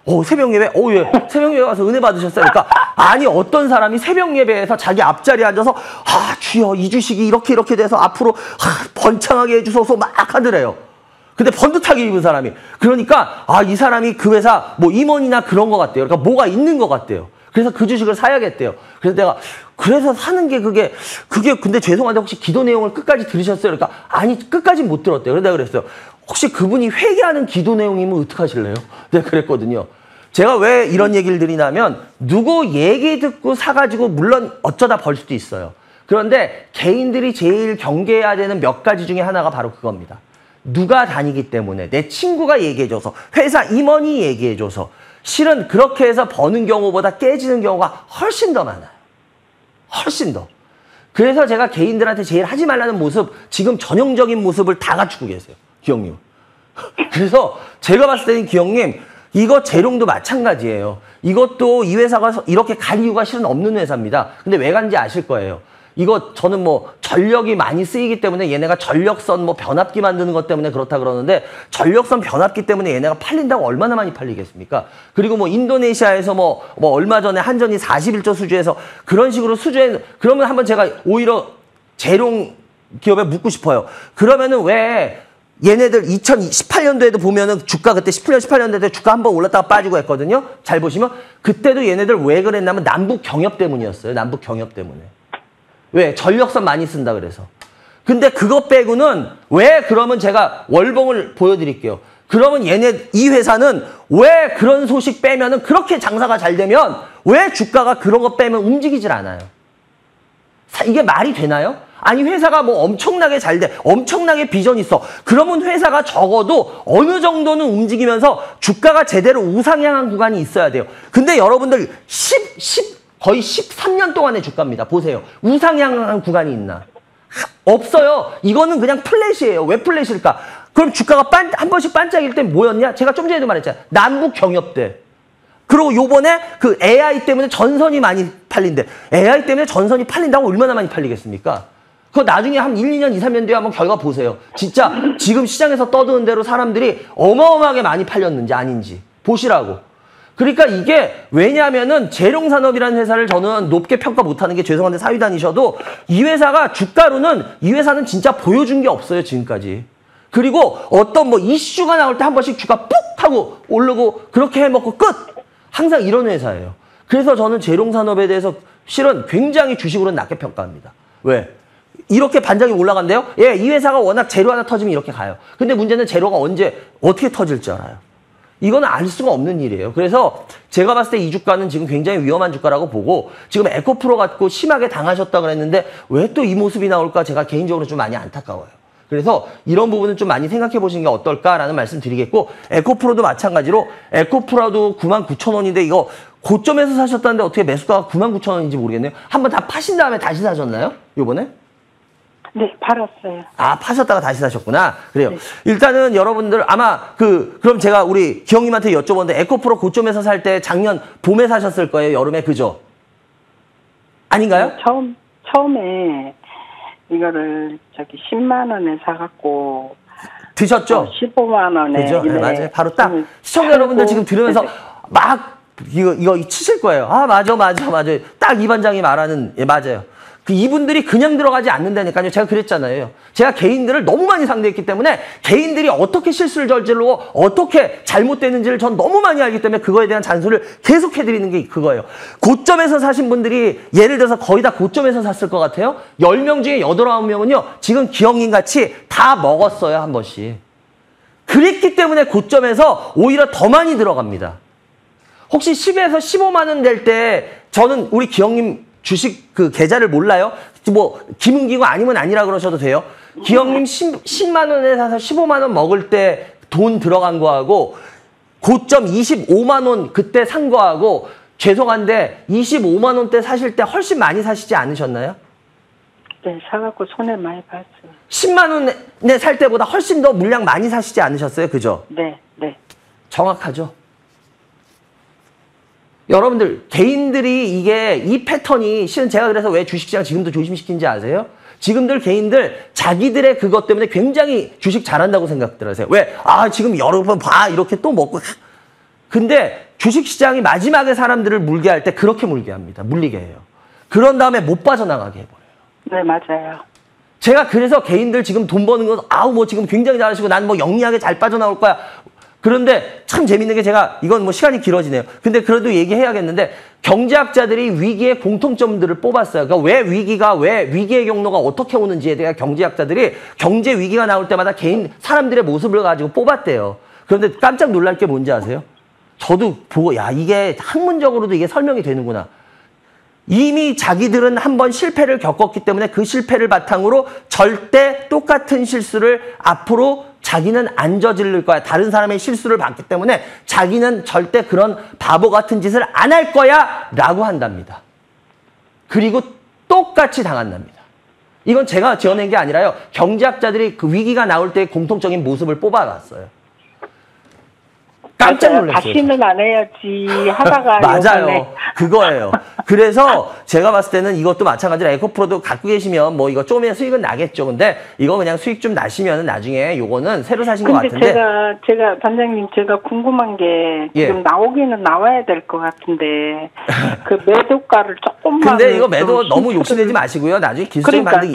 새벽 예배? 예. 새벽 예배 가서 은혜 받으셨어요? 그러니까, 아니, 어떤 사람이 새벽 예배에서 자기 앞자리에 앉아서, 주여, 이 주식이 이렇게 돼서 앞으로, 번창하게 해주소서 막 하더래요. 근데 번듯하게 입은 사람이. 그러니까, 이 사람이 그 회사, 뭐, 임원이나 그런 것 같대요. 그러니까 뭐가 있는 것 같대요. 그래서 그 주식을 사야겠대요. 그래서 내가, 그래서 사는 게 그게, 근데 죄송한데 혹시 기도 내용을 끝까지 들으셨어요? 그러니까, 아니, 끝까지 못 들었대요. 그래서 내가 그랬어요. 혹시 그분이 회개하는 기도 내용이면 어떡하실래요? 내가 그랬거든요. 제가 왜 이런 얘기를 드리냐면, 누구 얘기 듣고 사가지고, 물론 어쩌다 벌 수도 있어요. 그런데 개인들이 제일 경계해야 되는 몇 가지 중에 하나가 바로 그겁니다. 누가 다니기 때문에, 내 친구가 얘기해줘서, 회사 임원이 얘기해줘서, 실은 그렇게 해서 버는 경우보다 깨지는 경우가 훨씬 더 많아요. 훨씬 더. 그래서 제가 개인들한테 제일 하지 말라는 모습, 지금 전형적인 모습을 다 갖추고 계세요. 기영님. 그래서 제가 봤을 때는 기영님, 이거 재롱도 마찬가지예요. 이것도 이 회사가 이렇게 갈 이유가 실은 없는 회사입니다. 근데 왜 간지 아실 거예요. 이거 저는 뭐 전력이 많이 쓰이기 때문에 얘네가 전력선 뭐 변압기 만드는 것 때문에 그렇다 그러는데 전력선 변압기 때문에 얘네가 팔린다고 얼마나 많이 팔리겠습니까? 그리고 뭐 인도네시아에서 뭐 얼마 전에 한전이 41조 수주해서 그런 식으로 수주해, 그러면 한번 제가 오히려 재롱 기업에 묻고 싶어요. 그러면은 왜 얘네들 2018년도에도 보면은 주가 그때 18년도에 주가 한번 올랐다가 빠지고 했거든요. 잘 보시면 그때도 얘네들 왜 그랬냐면 남북 경협 때문이었어요. 남북 경협 때문에. 왜? 전력선 많이 쓴다 그래서. 근데 그거 빼고는 왜 그러면 제가 월봉을 보여드릴게요. 그러면 이 회사는 왜 그런 소식 빼면은 그렇게 장사가 잘 되면 왜 주가가 그런 거 빼면 움직이질 않아요? 이게 말이 되나요? 아니 회사가 뭐 엄청나게 잘 돼. 엄청나게 비전이 있어. 그러면 회사가 적어도 어느 정도는 움직이면서 주가가 제대로 우상향한 구간이 있어야 돼요. 근데 여러분들 거의 13년 동안의 주가입니다. 보세요. 우상향한 구간이 있나? 없어요. 이거는 그냥 플랫이에요. 왜 플랫일까? 그럼 주가가 한 번씩 반짝일 때 뭐였냐? 제가 좀 전에도 말했잖아요. 남북 경협 때. 그리고 요번에 그 AI 때문에 전선이 많이 팔린대. AI 때문에 전선이 팔린다고 얼마나 많이 팔리겠습니까? 그거 나중에 한 1, 2년, 2, 3년 뒤에 한번 결과 보세요. 진짜 지금 시장에서 떠드는 대로 사람들이 어마어마하게 많이 팔렸는지 아닌지 보시라고. 그러니까 이게 왜냐하면은 재룡산업이라는 회사를 저는 높게 평가 못하는 게 죄송한데 사위단이셔도 이 회사가 주가로는 이 회사는 진짜 보여준 게 없어요 지금까지. 그리고 어떤 뭐 이슈가 나올 때 한 번씩 주가 푹 하고 오르고 그렇게 해먹고 끝. 항상 이런 회사예요. 그래서 저는 재룡산업에 대해서 실은 굉장히 주식으로는 낮게 평가합니다. 왜? 이렇게 반장이 올라간대요? 예, 이 회사가 워낙 재료 하나 터지면 이렇게 가요. 근데 문제는 재료가 언제 어떻게 터질지 알아요. 이거는 알 수가 없는 일이에요. 그래서 제가 봤을 때 이 주가는 지금 굉장히 위험한 주가라고 보고 지금 에코프로 갖고 심하게 당하셨다고 그랬는데 왜 또 이 모습이 나올까 제가 개인적으로 좀 많이 안타까워요. 그래서 이런 부분은 좀 많이 생각해 보시는 게 어떨까라는 말씀 드리겠고 에코프로도 마찬가지로 에코프로도 99,000원인데 이거 고점에서 사셨다는데 어떻게 매수가가 99,000원인지 모르겠네요. 한번 다 파신 다음에 다시 사셨나요? 요번에? 네, 팔았어요. 아, 파셨다가 다시 사셨구나. 그래요. 네. 일단은 여러분들 아마 그럼 제가 우리 기영님한테 여쭤보는데 에코프로 고점에서 살 때 작년 봄에 사셨을 거예요. 여름에 그죠? 아닌가요? 처음에 이거를 10만 원에 사갖고 드셨죠? 15만 원에. 그죠? 네, 맞아요. 바로 딱 시청자 여러분들 지금 들으면서 막 이거 치실 거예요. 아, 맞아. 딱 이 반장이 말하는, 예, 맞아요. 이분들이 그냥 들어가지 않는다니까요. 제가 그랬잖아요. 제가 개인들을 너무 많이 상대했기 때문에 개인들이 어떻게 실수를 저지르고 어떻게 잘못되는지를 전 너무 많이 알기 때문에 그거에 대한 잔소리를 계속 해드리는 게 그거예요. 고점에서 사신 분들이 예를 들어서 거의 다 고점에서 샀을 것 같아요. 10명 중에 8, 9명은요. 지금 기영님 같이 다 먹었어요. 한 번씩. 그랬기 때문에 고점에서 오히려 더 많이 들어갑니다. 혹시 10에서 15만 원 될 때 저는 우리 기영님 주식 그 계좌를 몰라요? 뭐 김은기고 아니면 아니라 그러셔도 돼요. 기영님 10만 원에 사서 15만 원 먹을 때 돈 들어간 거하고 고점 25만 원 그때 산 거하고 죄송한데 25만 원대 사실 때 훨씬 많이 사시지 않으셨나요? 네, 사갖고 손해 많이 봤어요. 10만 원에 살 때보다 훨씬 더 물량 많이 사시지 않으셨어요? 그죠? 네. 정확하죠. 여러분들 개인들이 이 패턴이 실은 제가 그래서 왜 주식시장 지금도 조심시킨지 아세요? 지금들 개인들 자기들의 그것 때문에 굉장히 주식 잘한다고 생각들 하세요. 왜? 아 지금 여러 번 봐 이렇게 또 먹고 근데 주식시장이 마지막에 사람들을 물게 할 때 그렇게 물게 합니다. 물리게 해요. 그런 다음에 못 빠져나가게 해버려요. 네, 맞아요. 제가 그래서 개인들 지금 돈 버는 거 아우 뭐 지금 굉장히 잘하시고 난 뭐 영리하게 잘 빠져나올 거야. 그런데 참 재밌는 게 제가 이건 뭐 시간이 길어지네요. 근데 그래도 얘기해야겠는데 경제학자들이 위기의 공통점들을 뽑았어요. 그러니까 왜 위기의 경로가 어떻게 오는지에 대해 경제학자들이 경제 위기가 나올 때마다 개인 사람들의 모습을 가지고 뽑았대요. 그런데 깜짝 놀랄 게 뭔지 아세요? 저도 보고 야 이게 학문적으로도 이게 설명이 되는구나. 이미 자기들은 한번 실패를 겪었기 때문에 그 실패를 바탕으로 절대 똑같은 실수를 앞으로 자기는 안 저지를 거야. 다른 사람의 실수를 봤기 때문에 자기는 절대 그런 바보 같은 짓을 안 할 거야 라고 한답니다. 그리고 똑같이 당한답니다. 이건 제가 지어낸 게 아니라요. 경제학자들이 그 위기가 나올 때의 공통적인 모습을 뽑아놨어요. 깜짝 놀랐어요. 다시는 안 해야지 하다가 맞아요. 요번에. 그거예요. 그래서 제가 봤을 때는 이것도 마찬가지로 에코프로도 갖고 계시면 뭐 이거 조금의 수익은 나겠죠. 근데 이거 그냥 수익 좀 나시면 나중에 요거는 새로 사신 것 같은데. 제가 반장님 제가 궁금한 게 지금 예. 나오기는 나와야 될 것 같은데 그 매도가를 조금만. 근데 이거 매도 너무 욕심내지 마시고요. 나중에 기술적인 반등이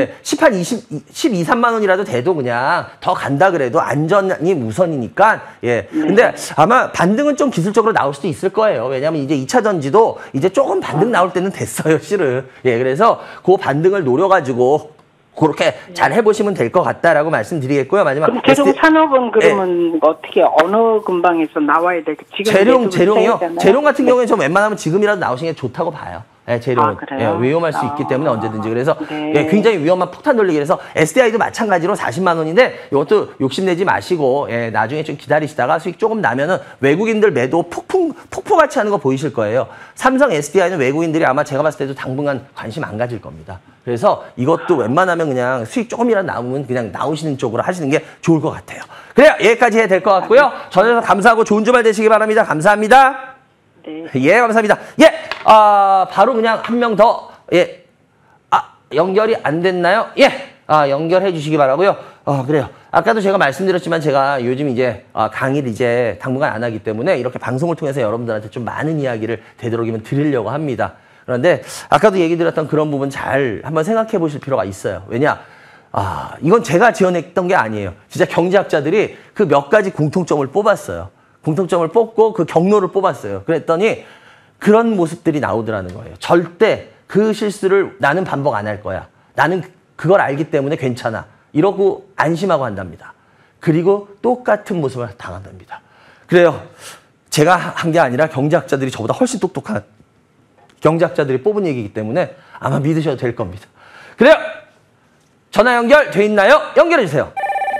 12, 13만 원이라도 돼도 그냥 더 간다 그래도 안전이 우선이니까. 예. 근데 아마 반등은 좀 기술적으로 나올 수도 있을 거예요. 왜냐하면 이제 2차 전지도 이제 조금 반등 나올 때는 됐어요, 실은. 예, 그래서 그 반등을 노려가지고 그렇게 잘 해보시면 될 것 같다라고 말씀드리겠고요. 마지막. 그럼 재룡산업은 그러면 어떻게 어느 근방에서 나와야 될까? 지금 재룡이요. 재룡 같은 경우에 좀 웬만하면 지금이라도 나오시는 게 좋다고 봐요. 예, 재룡은 예, 위험할 수 있기 때문에 언제든지. 그래서 예, 굉장히 위험한 폭탄 돌리기. 그래서 SDI도 마찬가지로 40만 원인데 이것도 욕심내지 마시고 예, 나중에 좀 기다리시다가 수익 조금 나면은 외국인들 매도 폭포같이 하는 거 보이실 거예요. 삼성 SDI는 외국인들이 아마 제가 봤을 때도 당분간 관심 안 가질 겁니다. 그래서 이것도 웬만하면 그냥 수익 조금이라도 나오면 그냥 나오시는 쪽으로 하시는 게 좋을 것 같아요. 그래요. 여기까지 해야 될 것 같고요. 전에서 감사하고 좋은 주말 되시기 바랍니다. 감사합니다. 네. 예, 감사합니다. 예, 바로 그냥 한 명 더, 예, 연결이 안 됐나요? 예, 연결해 주시기 바라고요. 그래요. 아까도 제가 말씀드렸지만 제가 요즘 이제 강의를 이제 당분간 안 하기 때문에 이렇게 방송을 통해서 여러분들한테 좀 많은 이야기를 되도록이면 드리려고 합니다. 그런데 아까도 얘기 드렸던 그런 부분 잘 한번 생각해 보실 필요가 있어요. 왜냐? 이건 제가 지어냈던 게 아니에요. 진짜 경제학자들이 그 몇 가지 공통점을 뽑았어요. 공통점을 뽑고 그 경로를 뽑았어요. 그랬더니 그런 모습들이 나오더라는 거예요. 절대 그 실수를 나는 반복 안 할 거야. 나는 그걸 알기 때문에 괜찮아. 이러고 안심하고 한답니다. 그리고 똑같은 모습을 당한답니다. 그래요. 제가 한 게 아니라 경제학자들이 저보다 훨씬 똑똑한 경제학자들이 뽑은 얘기이기 때문에 아마 믿으셔도 될 겁니다. 그래요. 전화 연결돼 있나요? 연결해 주세요.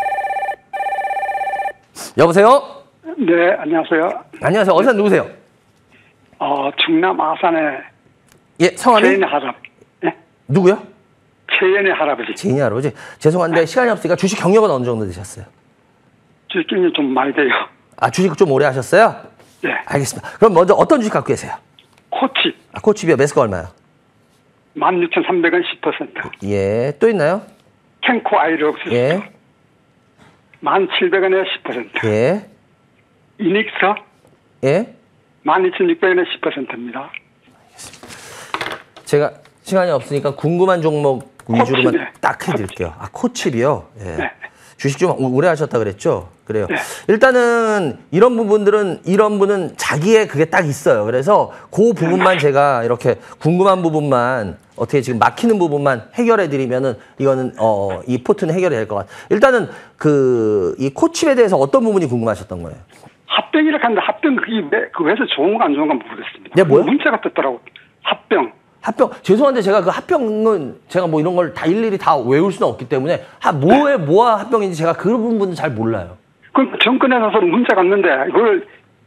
여보세요? 네, 안녕하세요. 안녕하세요. 어디서 누구세요? 충남 아산의 예, 성함이? 최연의 할아버지. 네? 누구요? 최연의 할아버지. 제인이 할아버지. 죄송한데 시간이 없으니까 주식 경력은 어느 정도 되셨어요? 주식이 좀 많이 돼요. 주식 좀 오래 하셨어요? 네. 알겠습니다. 그럼 먼저 어떤 주식 갖고 계세요? 코치. 코치비어 매수가 얼마요? 16,300원 10%. 예, 또 있나요? 캔코 아이록스. 예. 1,700원에 10%. 예. 이닉서. 예. 12,600원에 10%입니다. 제가 시간이 없으니까 궁금한 종목 위주로만 코치네. 딱 해드릴게요. 코치비요? 예. 네. 주식 좀 오래 하셨다 그랬죠? 그래요. 네. 일단은 이런 분은 자기의 그게 딱 있어요. 그래서 그 부분만 제가 이렇게 궁금한 부분만 어떻게 지금 막히는 부분만 해결해 드리면은 이거는 이 포트는 해결이 될 것 같아요. 일단은 이 코칩에 대해서 어떤 부분이 궁금하셨던 거예요? 합병이라고 하는데 합병 그 회사 좋은 거 안 좋은 거 모르겠습니다. 네, 뭐요? 문자가 떴더라고. 합병. 죄송한데 제가 그 합병은 제가 뭐 이런 걸 다 일일이 다 외울 수는 없기 때문에 뭐와 합병인지 제가 그 부분은 잘 몰라요. 그 정권에서 문자가 왔는데 이걸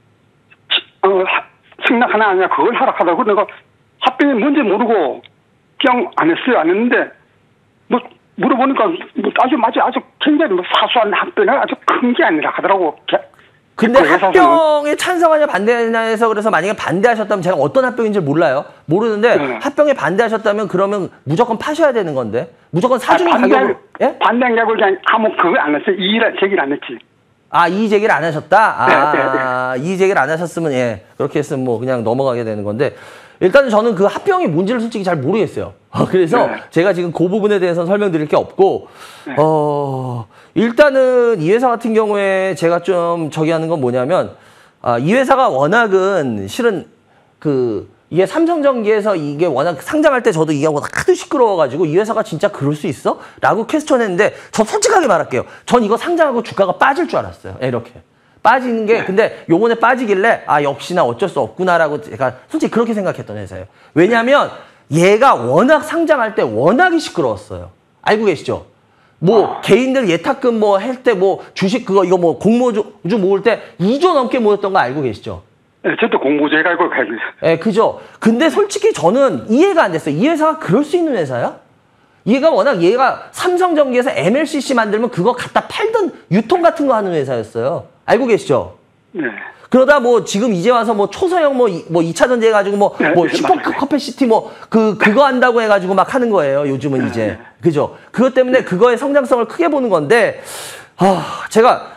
승낙하나 아니냐 그걸 하락하다고 내가 합병이 뭔지 모르고 그냥 안 했어요. 안 했는데 뭐 물어보니까 뭐 아주 굉장히 뭐 사소한 합병이 아주 큰 게 아니라 하더라고. 근데 합병에 찬성하냐 반대하냐 해서 그래서 만약에 반대하셨다면 제가 어떤 합병인지 몰라요. 모르는데 네. 합병에 반대하셨다면 그러면 무조건 파셔야 되는 건데 무조건 사주는 가격으로. 예? 반대한 격을 그냥 아무 그걸 안 했어요. 제기를 안 했지. 이의 제기를 안 하셨다? 네. 이의 제기를 안 하셨으면, 예, 그렇게 했으면 뭐 그냥 넘어가게 되는 건데, 일단은 저는 그 합병이 뭔지를 솔직히 잘 모르겠어요. 그래서 네. 제가 지금 그 부분에 대해서는 설명드릴 게 없고, 네. 일단은 이 회사 같은 경우에 제가 좀 저기 하는 건 뭐냐면, 이 회사가 워낙은 실은 이게 삼성전기에서 이게 워낙 상장할 때 저도 이게 하도 시끄러워가지고 이 회사가 진짜 그럴 수 있어? 라고 퀘스천했는데 저 솔직하게 말할게요. 전 이거 상장하고 주가가 빠질 줄 알았어요. 이렇게. 빠지는 게 근데 요번에 빠지길래 역시나 어쩔 수 없구나라고 제가 솔직히 그렇게 생각했던 회사예요. 왜냐하면 얘가 워낙 상장할 때 워낙에 시끄러웠어요. 알고 계시죠? 뭐 개인들 예탁금 뭐 할 때 뭐 주식 이거 뭐 공모주 모을 때 2조 넘게 모였던 거 알고 계시죠? 네, 저도 공모주에 알고 가입니다. 예, 그죠. 근데 솔직히 저는 이해가 안 됐어요. 이 회사가 그럴 수 있는 회사야? 얘가 삼성전기에서 MLCC 만들면 그거 갖다 팔던 유통 같은 거 하는 회사였어요. 알고 계시죠? 네. 그러다 뭐 지금 이제 와서 뭐 초소형 뭐 2차 전지 해가지고 뭐 슈퍼 커패시티 그거 한다고 해가지고 막 하는 거예요. 요즘은 이제. 그죠? 그것 때문에 그거의 성장성을 크게 보는 건데, 제가,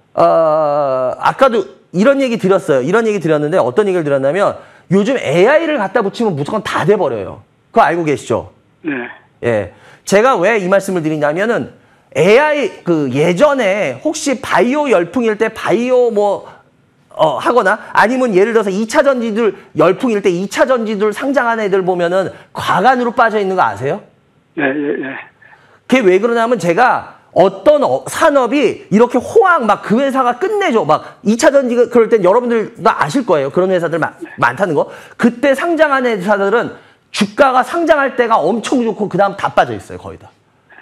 아까도 이런 얘기 드렸어요. 이런 얘기 드렸는데 어떤 얘기를 드렸냐면 요즘 AI를 갖다 붙이면 무조건 다 돼버려요. 그거 알고 계시죠? 네. 예. 제가 왜 이 말씀을 드리냐면은 AI 예전에 혹시 바이오 열풍일 때 바이오 하거나 아니면 예를 들어서 2차 전지들 열풍일 때 2차 전지들 상장한 애들 보면은 과간으로 빠져 있는 거 아세요? 예. 그게 왜 그러냐면 제가 어떤 산업이 이렇게 호황 그 회사가 끝내줘 2차 전지 그럴 땐 여러분들도 아실 거예요. 그런 회사들 많다는 거. 그때 상장한 회사들은 주가가 상장할 때가 엄청 좋고 그 다음 다 빠져 있어요. 거의 다.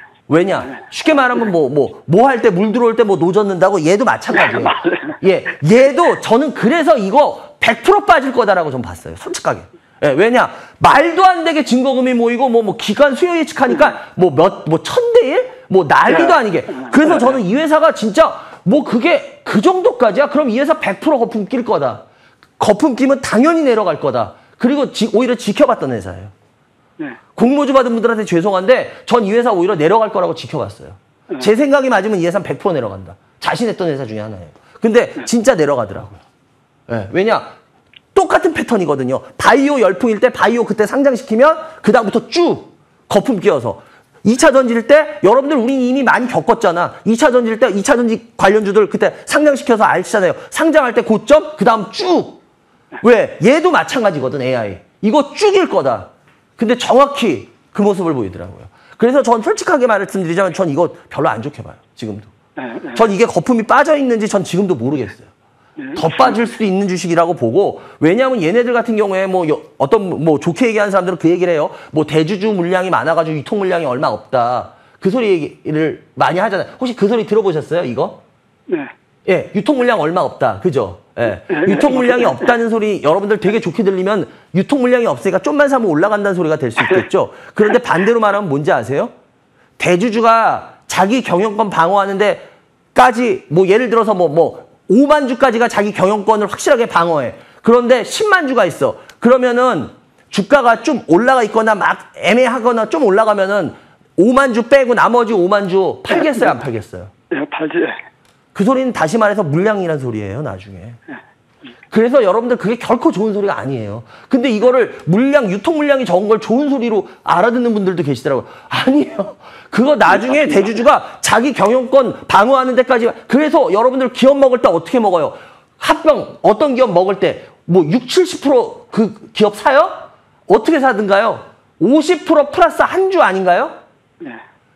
왜냐? 쉽게 말하면 뭐 할 때 물 들어올 때 노젓는다고 얘도 마찬가지예요. 예, 얘도 저는 그래서 이거 100% 빠질 거다라고 좀 봤어요. 솔직하게. 예, 왜냐? 말도 안 되게 증거금이 모이고 기관 수요 예측하니까 1000대 1? 난리도 아니게. 그래서 저는 이 회사가 진짜 그게 그 정도까지야? 그럼 이 회사 100% 거품 낄 거다. 거품 끼면 당연히 내려갈 거다. 그리고 오히려 지켜봤던 회사예요. 네. 공모주 받은 분들한테 죄송한데 전 이 회사 오히려 내려갈 거라고 지켜봤어요. 제 생각이 맞으면 이 회사는 100% 내려간다. 자신했던 회사 중에 하나예요. 근데 진짜 내려가더라고요. 예, 왜냐? 똑같은 패턴이거든요. 바이오 열풍일 때 바이오 그때 상장시키면 그 다음부터 쭉 거품 끼어서 2차 전지일 때 여러분들 우리 이미 많이 겪었잖아. 2차 전지일 때 2차 전지 관련주들 그때 상장시켜서 아시잖아요. 상장할 때 고점 그 다음 쭉. 왜? 얘도 마찬가지거든. AI. 이거 쭉일 거다. 근데 정확히 그 모습을 보이더라고요. 그래서 전 솔직하게 말씀드리자면 전 이거 별로 안 좋게 봐요. 지금도. 전 이게 거품이 빠져 있는지 전 지금도 모르겠어요. 더 빠질 수도 있는 주식이라고 보고, 왜냐하면 얘네들 같은 경우에 좋게 얘기하는 사람들은 그 얘기를 해요. 대주주 물량이 많아가지고 유통 물량이 얼마 없다. 그 소리를 많이 하잖아요. 혹시 그 소리 들어보셨어요? 이거? 네. 예, 유통 물량 얼마 없다. 그죠? 예. 유통 물량이 없다는 소리 여러분들 되게 좋게 들리면 유통 물량이 없으니까 좀만 사면 올라간다는 소리가 될 수 있겠죠. 그런데 반대로 말하면 뭔지 아세요? 대주주가 자기 경영권 방어하는데까지 예를 들어서 5만 주까지가 자기 경영권을 확실하게 방어해. 그런데 10만 주가 있어. 그러면은 주가가 좀 올라가 있거나 애매하거나 좀 올라가면은 5만 주 빼고 나머지 5만 주 팔겠어요, 안 팔겠어요? 네, 팔지. 그 소리는 다시 말해서 물량이라는 소리예요, 나중에. 그래서 여러분들 그게 결코 좋은 소리가 아니에요. 근데 이거를 유통 물량이 적은 걸 좋은 소리로 알아듣는 분들도 계시더라고요. 아니에요. 그거 나중에 대주주가 자기 경영권 방어하는 데까지. 그래서 여러분들 기업 먹을 때 어떻게 먹어요? 합병 어떤 기업 먹을 때 70% 그 기업 사요? 어떻게 사든가요? 50% 플러스 한 주 아닌가요? 네.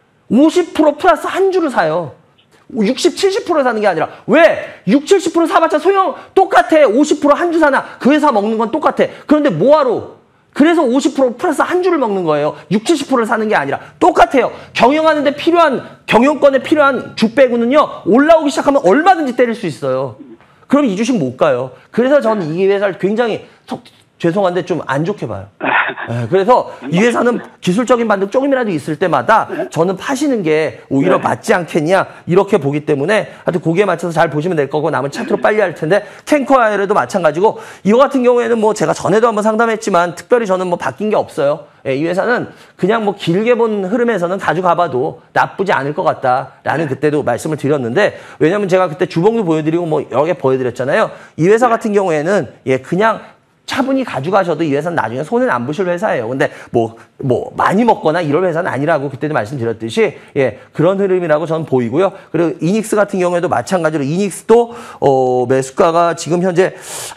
50% 플러스 한 주를 사요. 60, 70% 사는 게 아니라. 왜? 60, 70% 사봤자 똑같아. 50% 한 주 사나. 그 회사 먹는 건 똑같아. 그런데 뭐하러? 그래서 50% 플러스 한 주를 먹는 거예요. 60, 70%를 사는 게 아니라. 똑같아요. 경영하는데 경영권에 필요한 주 빼고는요, 올라오기 시작하면 얼마든지 때릴 수 있어요. 그럼 이 주식 못 가요. 그래서 저는 이 회사를 굉장히 죄송한데 좀 안 좋게 봐요. 네, 그래서 이 회사는 기술적인 반등 조금이라도 있을 때마다 저는 파시는 게 오히려 맞지 않겠냐 이렇게 보기 때문에 하여튼 거기에 맞춰서 잘 보시면 될 거고 남은 차트로 빨리 할 텐데 탱커아이도 마찬가지고 이거 같은 경우에는 제가 전에도 한번 상담했지만 특별히 저는 바뀐 게 없어요. 예, 이 회사는 그냥 뭐 길게 본 흐름에서는 가져가봐도 나쁘지 않을 것 같다라는 그때도 말씀을 드렸는데, 왜냐면 제가 그때 주봉도 보여드리고 뭐 여러 개 보여드렸잖아요. 이 회사 같은 경우에는 예, 그냥 차분히 가져가셔도 이 회사는 나중에 손해는 안 보실 회사예요. 근데 뭐 많이 먹거나 이럴 회사는 아니라고 그때도 말씀드렸듯이 예, 그런 흐름이라고 저는 보이고요. 그리고 이닉스 같은 경우에도 마찬가지로 이닉스도 매수가가 지금 현재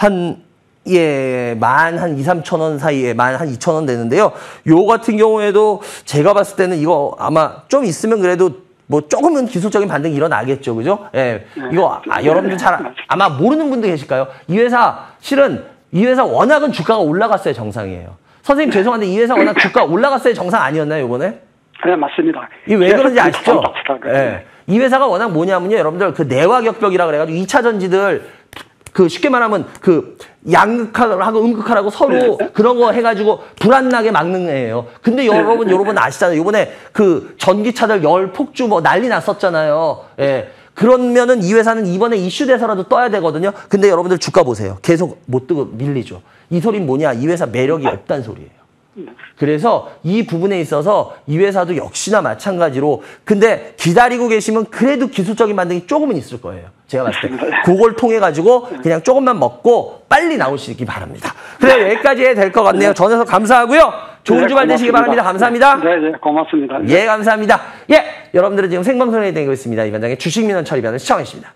만 한 2, 3천 원 사이에 만 한 2천 원 되는데요. 요 같은 경우에도 제가 봤을 때는 이거 아마 좀 있으면 그래도 뭐 조금은 기술적인 반등이 일어나겠죠. 그죠? 예. 이거 여러분들 잘 아마 모르는 분들 계실까요? 이 회사 실은 이 회사 워낙은 주가가 올라갔어야 정상이에요. 선생님 죄송한데 이 회사 워낙 주가 올라갔어야 정상 아니었나요, 이번에? 네, 맞습니다. 이 왜 그런지 아시죠? 예. 이 회사가 워낙 뭐냐면요, 여러분들 그 내화격벽이라 그래가지고 2차 전지들 그 쉽게 말하면 그 양극화하고 음극화라고 서로 그런 거 해가지고 불안나게 막는 애예요. 근데 여러분 아시잖아요. 이번에 그 전기차들 열 폭주 뭐 난리 났었잖아요. 예. 그러면은 이 회사는 이번에 이슈돼서라도 떠야 되거든요. 근데 여러분들 주가 보세요. 계속 못 뜨고 밀리죠. 이 소리는 뭐냐? 이 회사 매력이 없다는 소리예요. 그래서 이 부분에 있어서 이 회사도 역시나 마찬가지로, 근데 기다리고 계시면 그래도 기술적인 반등이 조금은 있을 거예요. 제가 봤을 때. 그걸 통해 가지고 그냥 조금만 먹고 빨리 나오시기 바랍니다. 그래, 여기까지 해야 될 것 같네요. 전해서 감사하고요. 좋은 주말 되시기 바랍니다. 감사합니다. 네, 고맙습니다. 예, 감사합니다. 예, 여러분들은 지금 생방송에 되고 있습니다. 이 반장의 주식민원 처리반을 시청하십니다.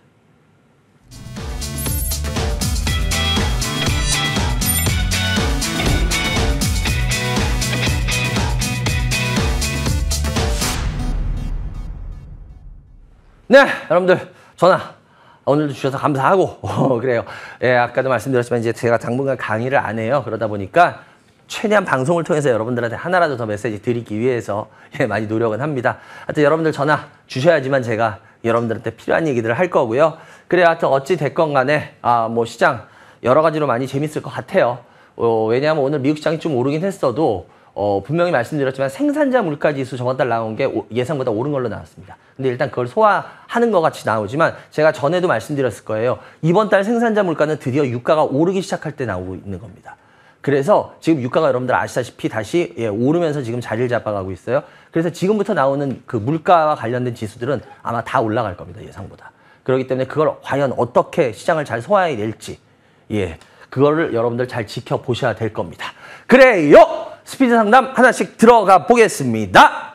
네, 여러분들 전화 오늘도 주셔서 감사하고 그래요. 예, 아까도 말씀드렸지만 이제 제가 당분간 강의를 안 해요. 그러다 보니까 최대한 방송을 통해서 여러분들한테 하나라도 더 메시지 드리기 위해서 예, 많이 노력은 합니다. 하여튼 여러분들 전화 주셔야지만 제가 여러분들한테 필요한 얘기들을 할 거고요. 그래, 하여튼 어찌 됐건 간에 뭐 시장 여러 가지로 많이 재밌을 것 같아요. 왜냐하면 오늘 미국 시장이 좀 오르긴 했어도 분명히 말씀드렸지만 생산자 물가지수 저번 달 나온 게 예상보다 오른 걸로 나왔습니다. 근데 일단 그걸 소화하는 것 같이 나오지만 제가 전에도 말씀드렸을 거예요. 이번 달 생산자 물가는 드디어 유가가 오르기 시작할 때 나오고 있는 겁니다. 그래서 지금 유가가 여러분들 아시다시피 다시 오르면서 지금 자리를 잡아가고 있어요. 그래서 지금부터 나오는 그 물가와 관련된 지수들은 아마 다 올라갈 겁니다. 예상보다. 그렇기 때문에 그걸 과연 어떻게 시장을 잘 소화해낼지 그거를 여러분들 잘 지켜보셔야 될 겁니다. 그래요! 스피드 상담 하나씩 들어가 보겠습니다.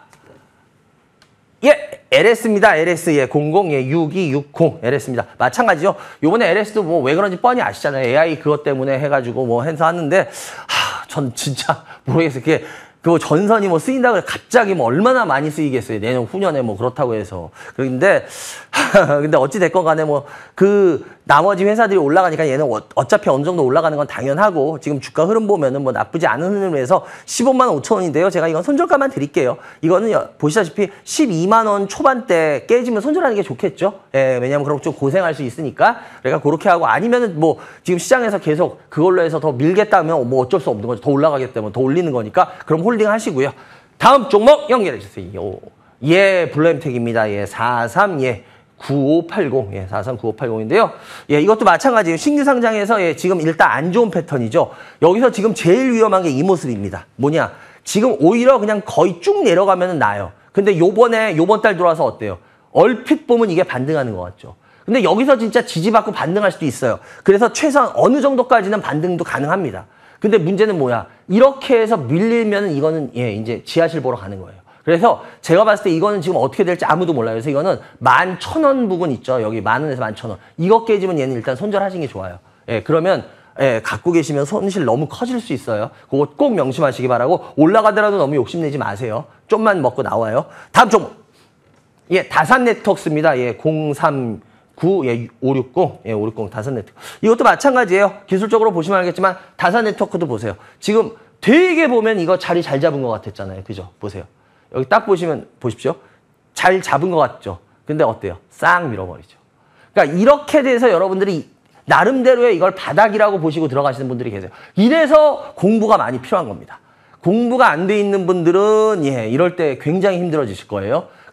예, LS입니다. LS, 006260 LS입니다. 마찬가지죠. 요번에 LS도 뭐 왜 그런지 뻔히 아시잖아요. AI 그것 때문에 해가지고 뭐 해서 하는데, 전 진짜 모르겠어요. 그 전선이 뭐 쓰인다고 갑자기 뭐 얼마나 많이 쓰이겠어요. 내년 후년에 뭐 그렇다고 해서. 그런데 근데 어찌 됐건 간에 뭐 그 나머지 회사들이 올라가니까 얘는 어차피 어느 정도 올라가는 건 당연하고, 지금 주가 흐름 보면은 뭐 나쁘지 않은 흐름에서 15만 5천 원인데요. 제가 이건 손절가만 드릴게요. 이거는 보시다시피 12만 원 초반대 깨지면 손절하는 게 좋겠죠. 예, 왜냐면 그럼 좀 고생할 수 있으니까. 그러니까 그렇게 하고, 아니면은 뭐 지금 시장에서 계속 그걸로 해서 더 밀겠다면 뭐 어쩔 수 없는 거죠. 더 올라가겠다면 더 올리는 거니까. 그럼 홀딩 하시고요. 다음 종목 연결해 주세요. 예, 블루엠텍입니다. 예, 9580. 예, 439580인데요. 예, 이것도 마찬가지예요. 신규 상장에서 지금 일단 안 좋은 패턴이죠. 여기서 지금 제일 위험한 게 이 모습입니다. 뭐냐? 지금 오히려 그냥 거의 쭉 내려가면 나요. 근데 요번 달 들어와서 어때요? 얼핏 보면 이게 반등하는 것 같죠. 근데 여기서 진짜 지지받고 반등할 수도 있어요. 그래서 최소한 어느 정도까지는 반등도 가능합니다. 근데 문제는 뭐야? 이렇게 해서 밀리면 이거는 이제 지하실 보러 가는 거예요. 그래서 제가 봤을 때 이거는 지금 어떻게 될지 아무도 몰라요. 그래서 이거는 11,000원 부분 있죠. 여기 10,000원에서 11,000원. 이거 깨지면 얘는 일단 손절하시는 게 좋아요. 그러면 갖고 계시면 손실 너무 커질 수 있어요. 그거 꼭 명심하시기 바라고, 올라가더라도 너무 욕심내지 마세요. 좀만 먹고 나와요. 다음 종목. 다산네트워크입니다. 039, 560, 560 다산네트워크. 이것도 마찬가지예요. 기술적으로 보시면 알겠지만 다산네트워크도 보세요. 지금 되게 보면 이거 자리 잘 잡은 것 같았잖아요. 그죠? 보세요. 여기 딱 보시면 보십시오. 잘 잡은 것 같죠? 근데 어때요? 싹 밀어버리죠. 그러니까 이렇게 돼서 여러분들이 나름대로의 이걸 바닥이라고 보시고 들어가시는 분들이 계세요. 이래서 공부가 많이 필요한 겁니다. 공부가 안 돼 있는 분들은 이럴 때 굉장히 힘들어지실 거예요.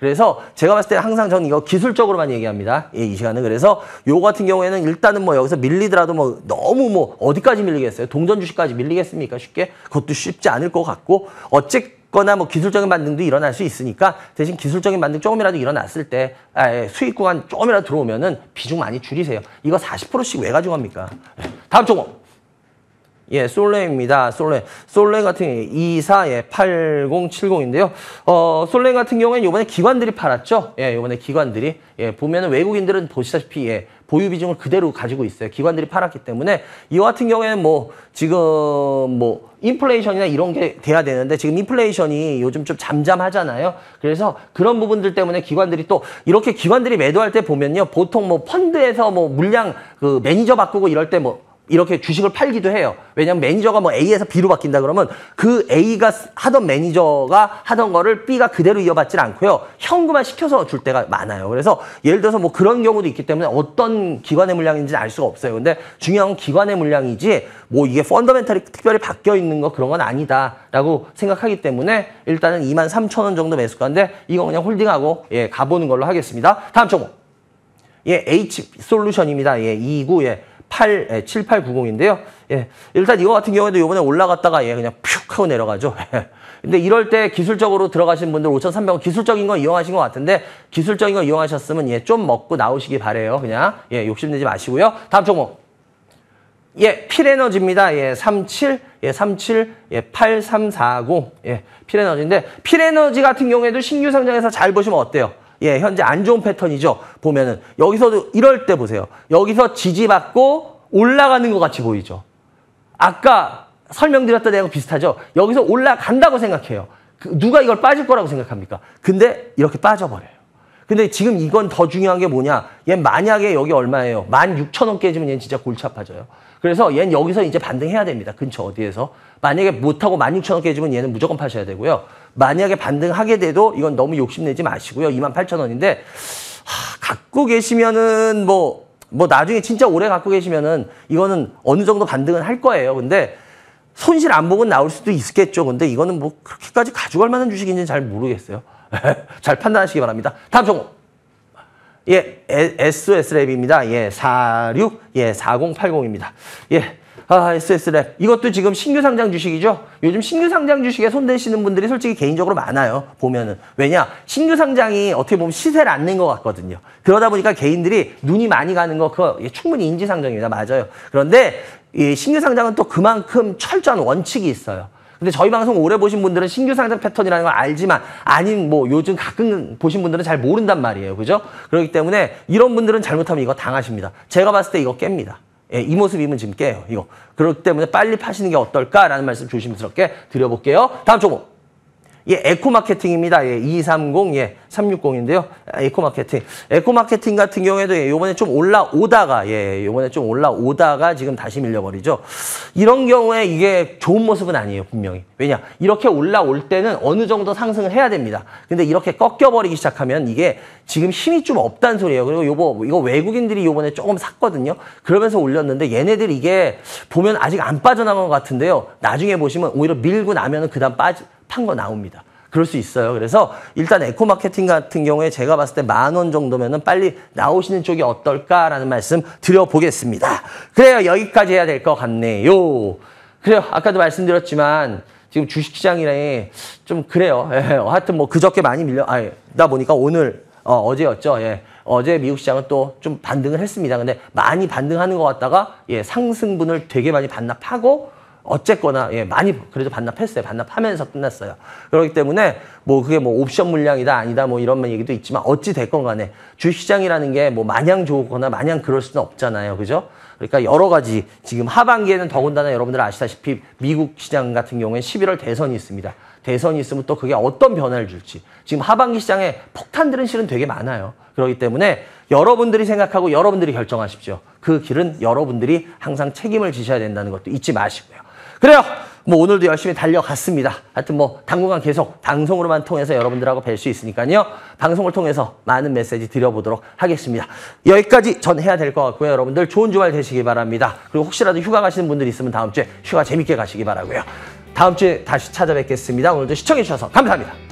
그래서 제가 봤을 때 항상 저는 이거 기술적으로만 얘기합니다. 예, 이 시간은. 그래서 요 같은 경우에는 일단은 뭐 여기서 밀리더라도 뭐 너무 뭐 어디까지 밀리겠어요? 동전 주식까지 밀리겠습니까? 쉽게? 그것도 쉽지 않을 것 같고 어쨌거나 뭐 기술적인 반등도 일어날 수 있으니까 대신 기술적인 반등 조금이라도 일어났을 때 수익 구간 조금이라도 들어오면은 비중 많이 줄이세요. 이거 40%씩 왜 가져갑니까? 다음 종목. 예, 솔레입니다. 솔레 같은 경우에 248070인데요. 솔레 같은 경우에는 이번에 기관들이 팔았죠. 예, 이번에 기관들이. 예, 보면은 외국인들은 보시다시피 예, 보유 비중을 그대로 가지고 있어요. 기관들이 팔았기 때문에 이 같은 경우에는 뭐 지금 뭐 인플레이션이나 이런 게 돼야 되는데 지금 인플레이션이 요즘 좀 잠잠하잖아요. 그래서 그런 부분들 때문에 기관들이 또 이렇게 기관들이 매도할 때 보면요. 보통 뭐 펀드에서 뭐 물량 그 매니저 바꾸고 이럴 때 뭐 이렇게 주식을 팔기도 해요. 왜냐면 매니저가 뭐 A에서 B로 바뀐다 그러면 그 A가 하던 매니저가 하던 거를 B가 그대로 이어받질 않고요. 현금화 시켜서 줄 때가 많아요. 그래서 예를 들어서 뭐 그런 경우도 있기 때문에 어떤 기관의 물량인지는 알 수가 없어요. 근데 중요한 건 기관의 물량이지 뭐 이게 펀더멘탈이 특별히 바뀌어 있는 거 그런 건 아니다라고 생각하기 때문에 일단은 23,000원 정도 매수가인데 이거 그냥 홀딩하고 예, 가보는 걸로 하겠습니다. 다음 종목. 예, H솔루션입니다. 예, 29 예. 7890인데요. 예. 일단 이거 같은 경우에도 이번에 올라갔다가 예, 그냥 푹 하고 내려가죠. 근데 이럴 때 기술적으로 들어가신 분들 5,300원 기술적인 거 이용하신 것 같은데 기술적인 거 이용하셨으면 예, 좀 먹고 나오시기 바래요. 그냥 예, 욕심내지 마시고요. 다음 종목. 예, 필에너지입니다. 예, 37 예, 8340 예, 필에너지인데 필에너지 같은 경우에도 신규 상장에서 잘 보시면 어때요? 예, 현재 안 좋은 패턴이죠. 보면은 여기서도 이럴 때 보세요. 여기서 지지받고 올라가는 것 같이 보이죠. 아까 설명드렸던 내용 비슷하죠. 여기서 올라간다고 생각해요. 누가 이걸 빠질 거라고 생각합니까? 근데 이렇게 빠져버려요. 근데 지금 이건 더 중요한 게 뭐냐? 얘 만약에 여기 얼마예요? 16,000원 깨지면 얘는 진짜 골치 아파져요. 그래서 얘는 여기서 이제 반등해야 됩니다. 근처 어디에서. 만약에 못하고 16,000원 깨지면 얘는 무조건 파셔야 되고요. 만약에 반등하게 돼도 이건 너무 욕심내지 마시고요. 28,000원인데 갖고 계시면은 뭐 나중에 진짜 오래 갖고 계시면은 이거는 어느 정도 반등은 할 거예요. 근데 손실 안 보고 나올 수도 있겠죠. 근데 이거는 뭐 그렇게까지 가져갈 만한 주식인지는 잘 모르겠어요. 잘 판단하시기 바랍니다. 다음 종목. 예, SS랩입니다. 예, 46, 예, 4080입니다. 예, SS랩. 이것도 지금 신규 상장 주식이죠? 요즘 신규 상장 주식에 손대시는 분들이 솔직히 개인적으로 많아요. 보면은. 왜냐? 신규 상장이 어떻게 보면 시세를 안 낸 것 같거든요. 그러다 보니까 개인들이 눈이 많이 가는 거, 그거 충분히 인지상정입니다. 맞아요. 그런데 이 신규 상장은 또 그만큼 철저한 원칙이 있어요. 근데 저희 방송 오래 보신 분들은 신규 상장 패턴이라는 걸 알지만 아닌 뭐 요즘 가끔 보신 분들은 잘 모른단 말이에요. 그죠? 그렇기 때문에 이런 분들은 잘못하면 이거 당하십니다. 제가 봤을 때 이거 깹니다. 예, 이 모습이면 지금 깨요. 이거. 그렇기 때문에 빨리 파시는 게 어떨까라는 말씀 조심스럽게 드려볼게요. 다음 종목. 예, 에코마케팅입니다. 예, 230, 예, 360인데요. 에코마케팅. 에코마케팅 같은 경우에도 예, 요번에 좀 올라오다가, 예, 요번에 좀 올라오다가 지금 다시 밀려버리죠. 이런 경우에 이게 좋은 모습은 아니에요, 분명히. 왜냐? 이렇게 올라올 때는 어느 정도 상승을 해야 됩니다. 근데 이렇게 꺾여버리기 시작하면 이게 지금 힘이 좀 없다는 소리예요. 그리고 이거 외국인들이 요번에 조금 샀거든요. 그러면서 올렸는데 얘네들이 이게 보면 아직 안 빠져나간 것 같은데요. 나중에 보시면 오히려 밀고 나면은 그 다음 판 거 나옵니다. 그럴 수 있어요. 그래서 일단 에코마케팅 같은 경우에 제가 봤을 때 10,000원 정도면은 빨리 나오시는 쪽이 어떨까라는 말씀 드려보겠습니다. 그래요. 여기까지 해야 될 것 같네요. 그래요. 아까도 말씀드렸지만 지금 주식시장이랑 좀 그래요. 예, 하여튼 뭐 그저께 많이 밀려다 보니까 오늘 어제였죠. 예. 어제 미국 시장은 또 좀 반등을 했습니다. 근데 많이 반등하는 것 같다가 예, 상승분을 되게 많이 반납하고 어쨌거나 예, 많이 그래도 반납했어요. 반납하면서 끝났어요. 그렇기 때문에 뭐 그게 뭐 옵션 물량이다 아니다 뭐 이런 얘기도 있지만 어찌 됐건 간에 주식시장이라는 게 뭐 마냥 좋거나 마냥 그럴 수는 없잖아요. 그죠? 그러니까 여러 가지 지금 하반기에는 더군다나 여러분들 아시다시피 미국 시장 같은 경우에 11월 대선이 있습니다. 대선이 있으면 또 그게 어떤 변화를 줄지. 지금 하반기 시장에 폭탄들은 실은 되게 많아요. 그렇기 때문에 여러분들이 생각하고 여러분들이 결정하십시오. 그 길은 여러분들이 항상 책임을 지셔야 된다는 것도 잊지 마시고요. 그래요. 뭐 오늘도 열심히 달려갔습니다. 하여튼 뭐 당분간 계속 방송으로만 통해서 여러분들하고 뵐 수 있으니까요. 방송을 통해서 많은 메시지 드려보도록 하겠습니다. 여기까지 전 해야 될 것 같고요. 여러분들 좋은 주말 되시기 바랍니다. 그리고 혹시라도 휴가 가시는 분들 있으면 다음 주에 휴가 재밌게 가시기 바라고요. 다음 주에 다시 찾아뵙겠습니다. 오늘도 시청해 주셔서 감사합니다.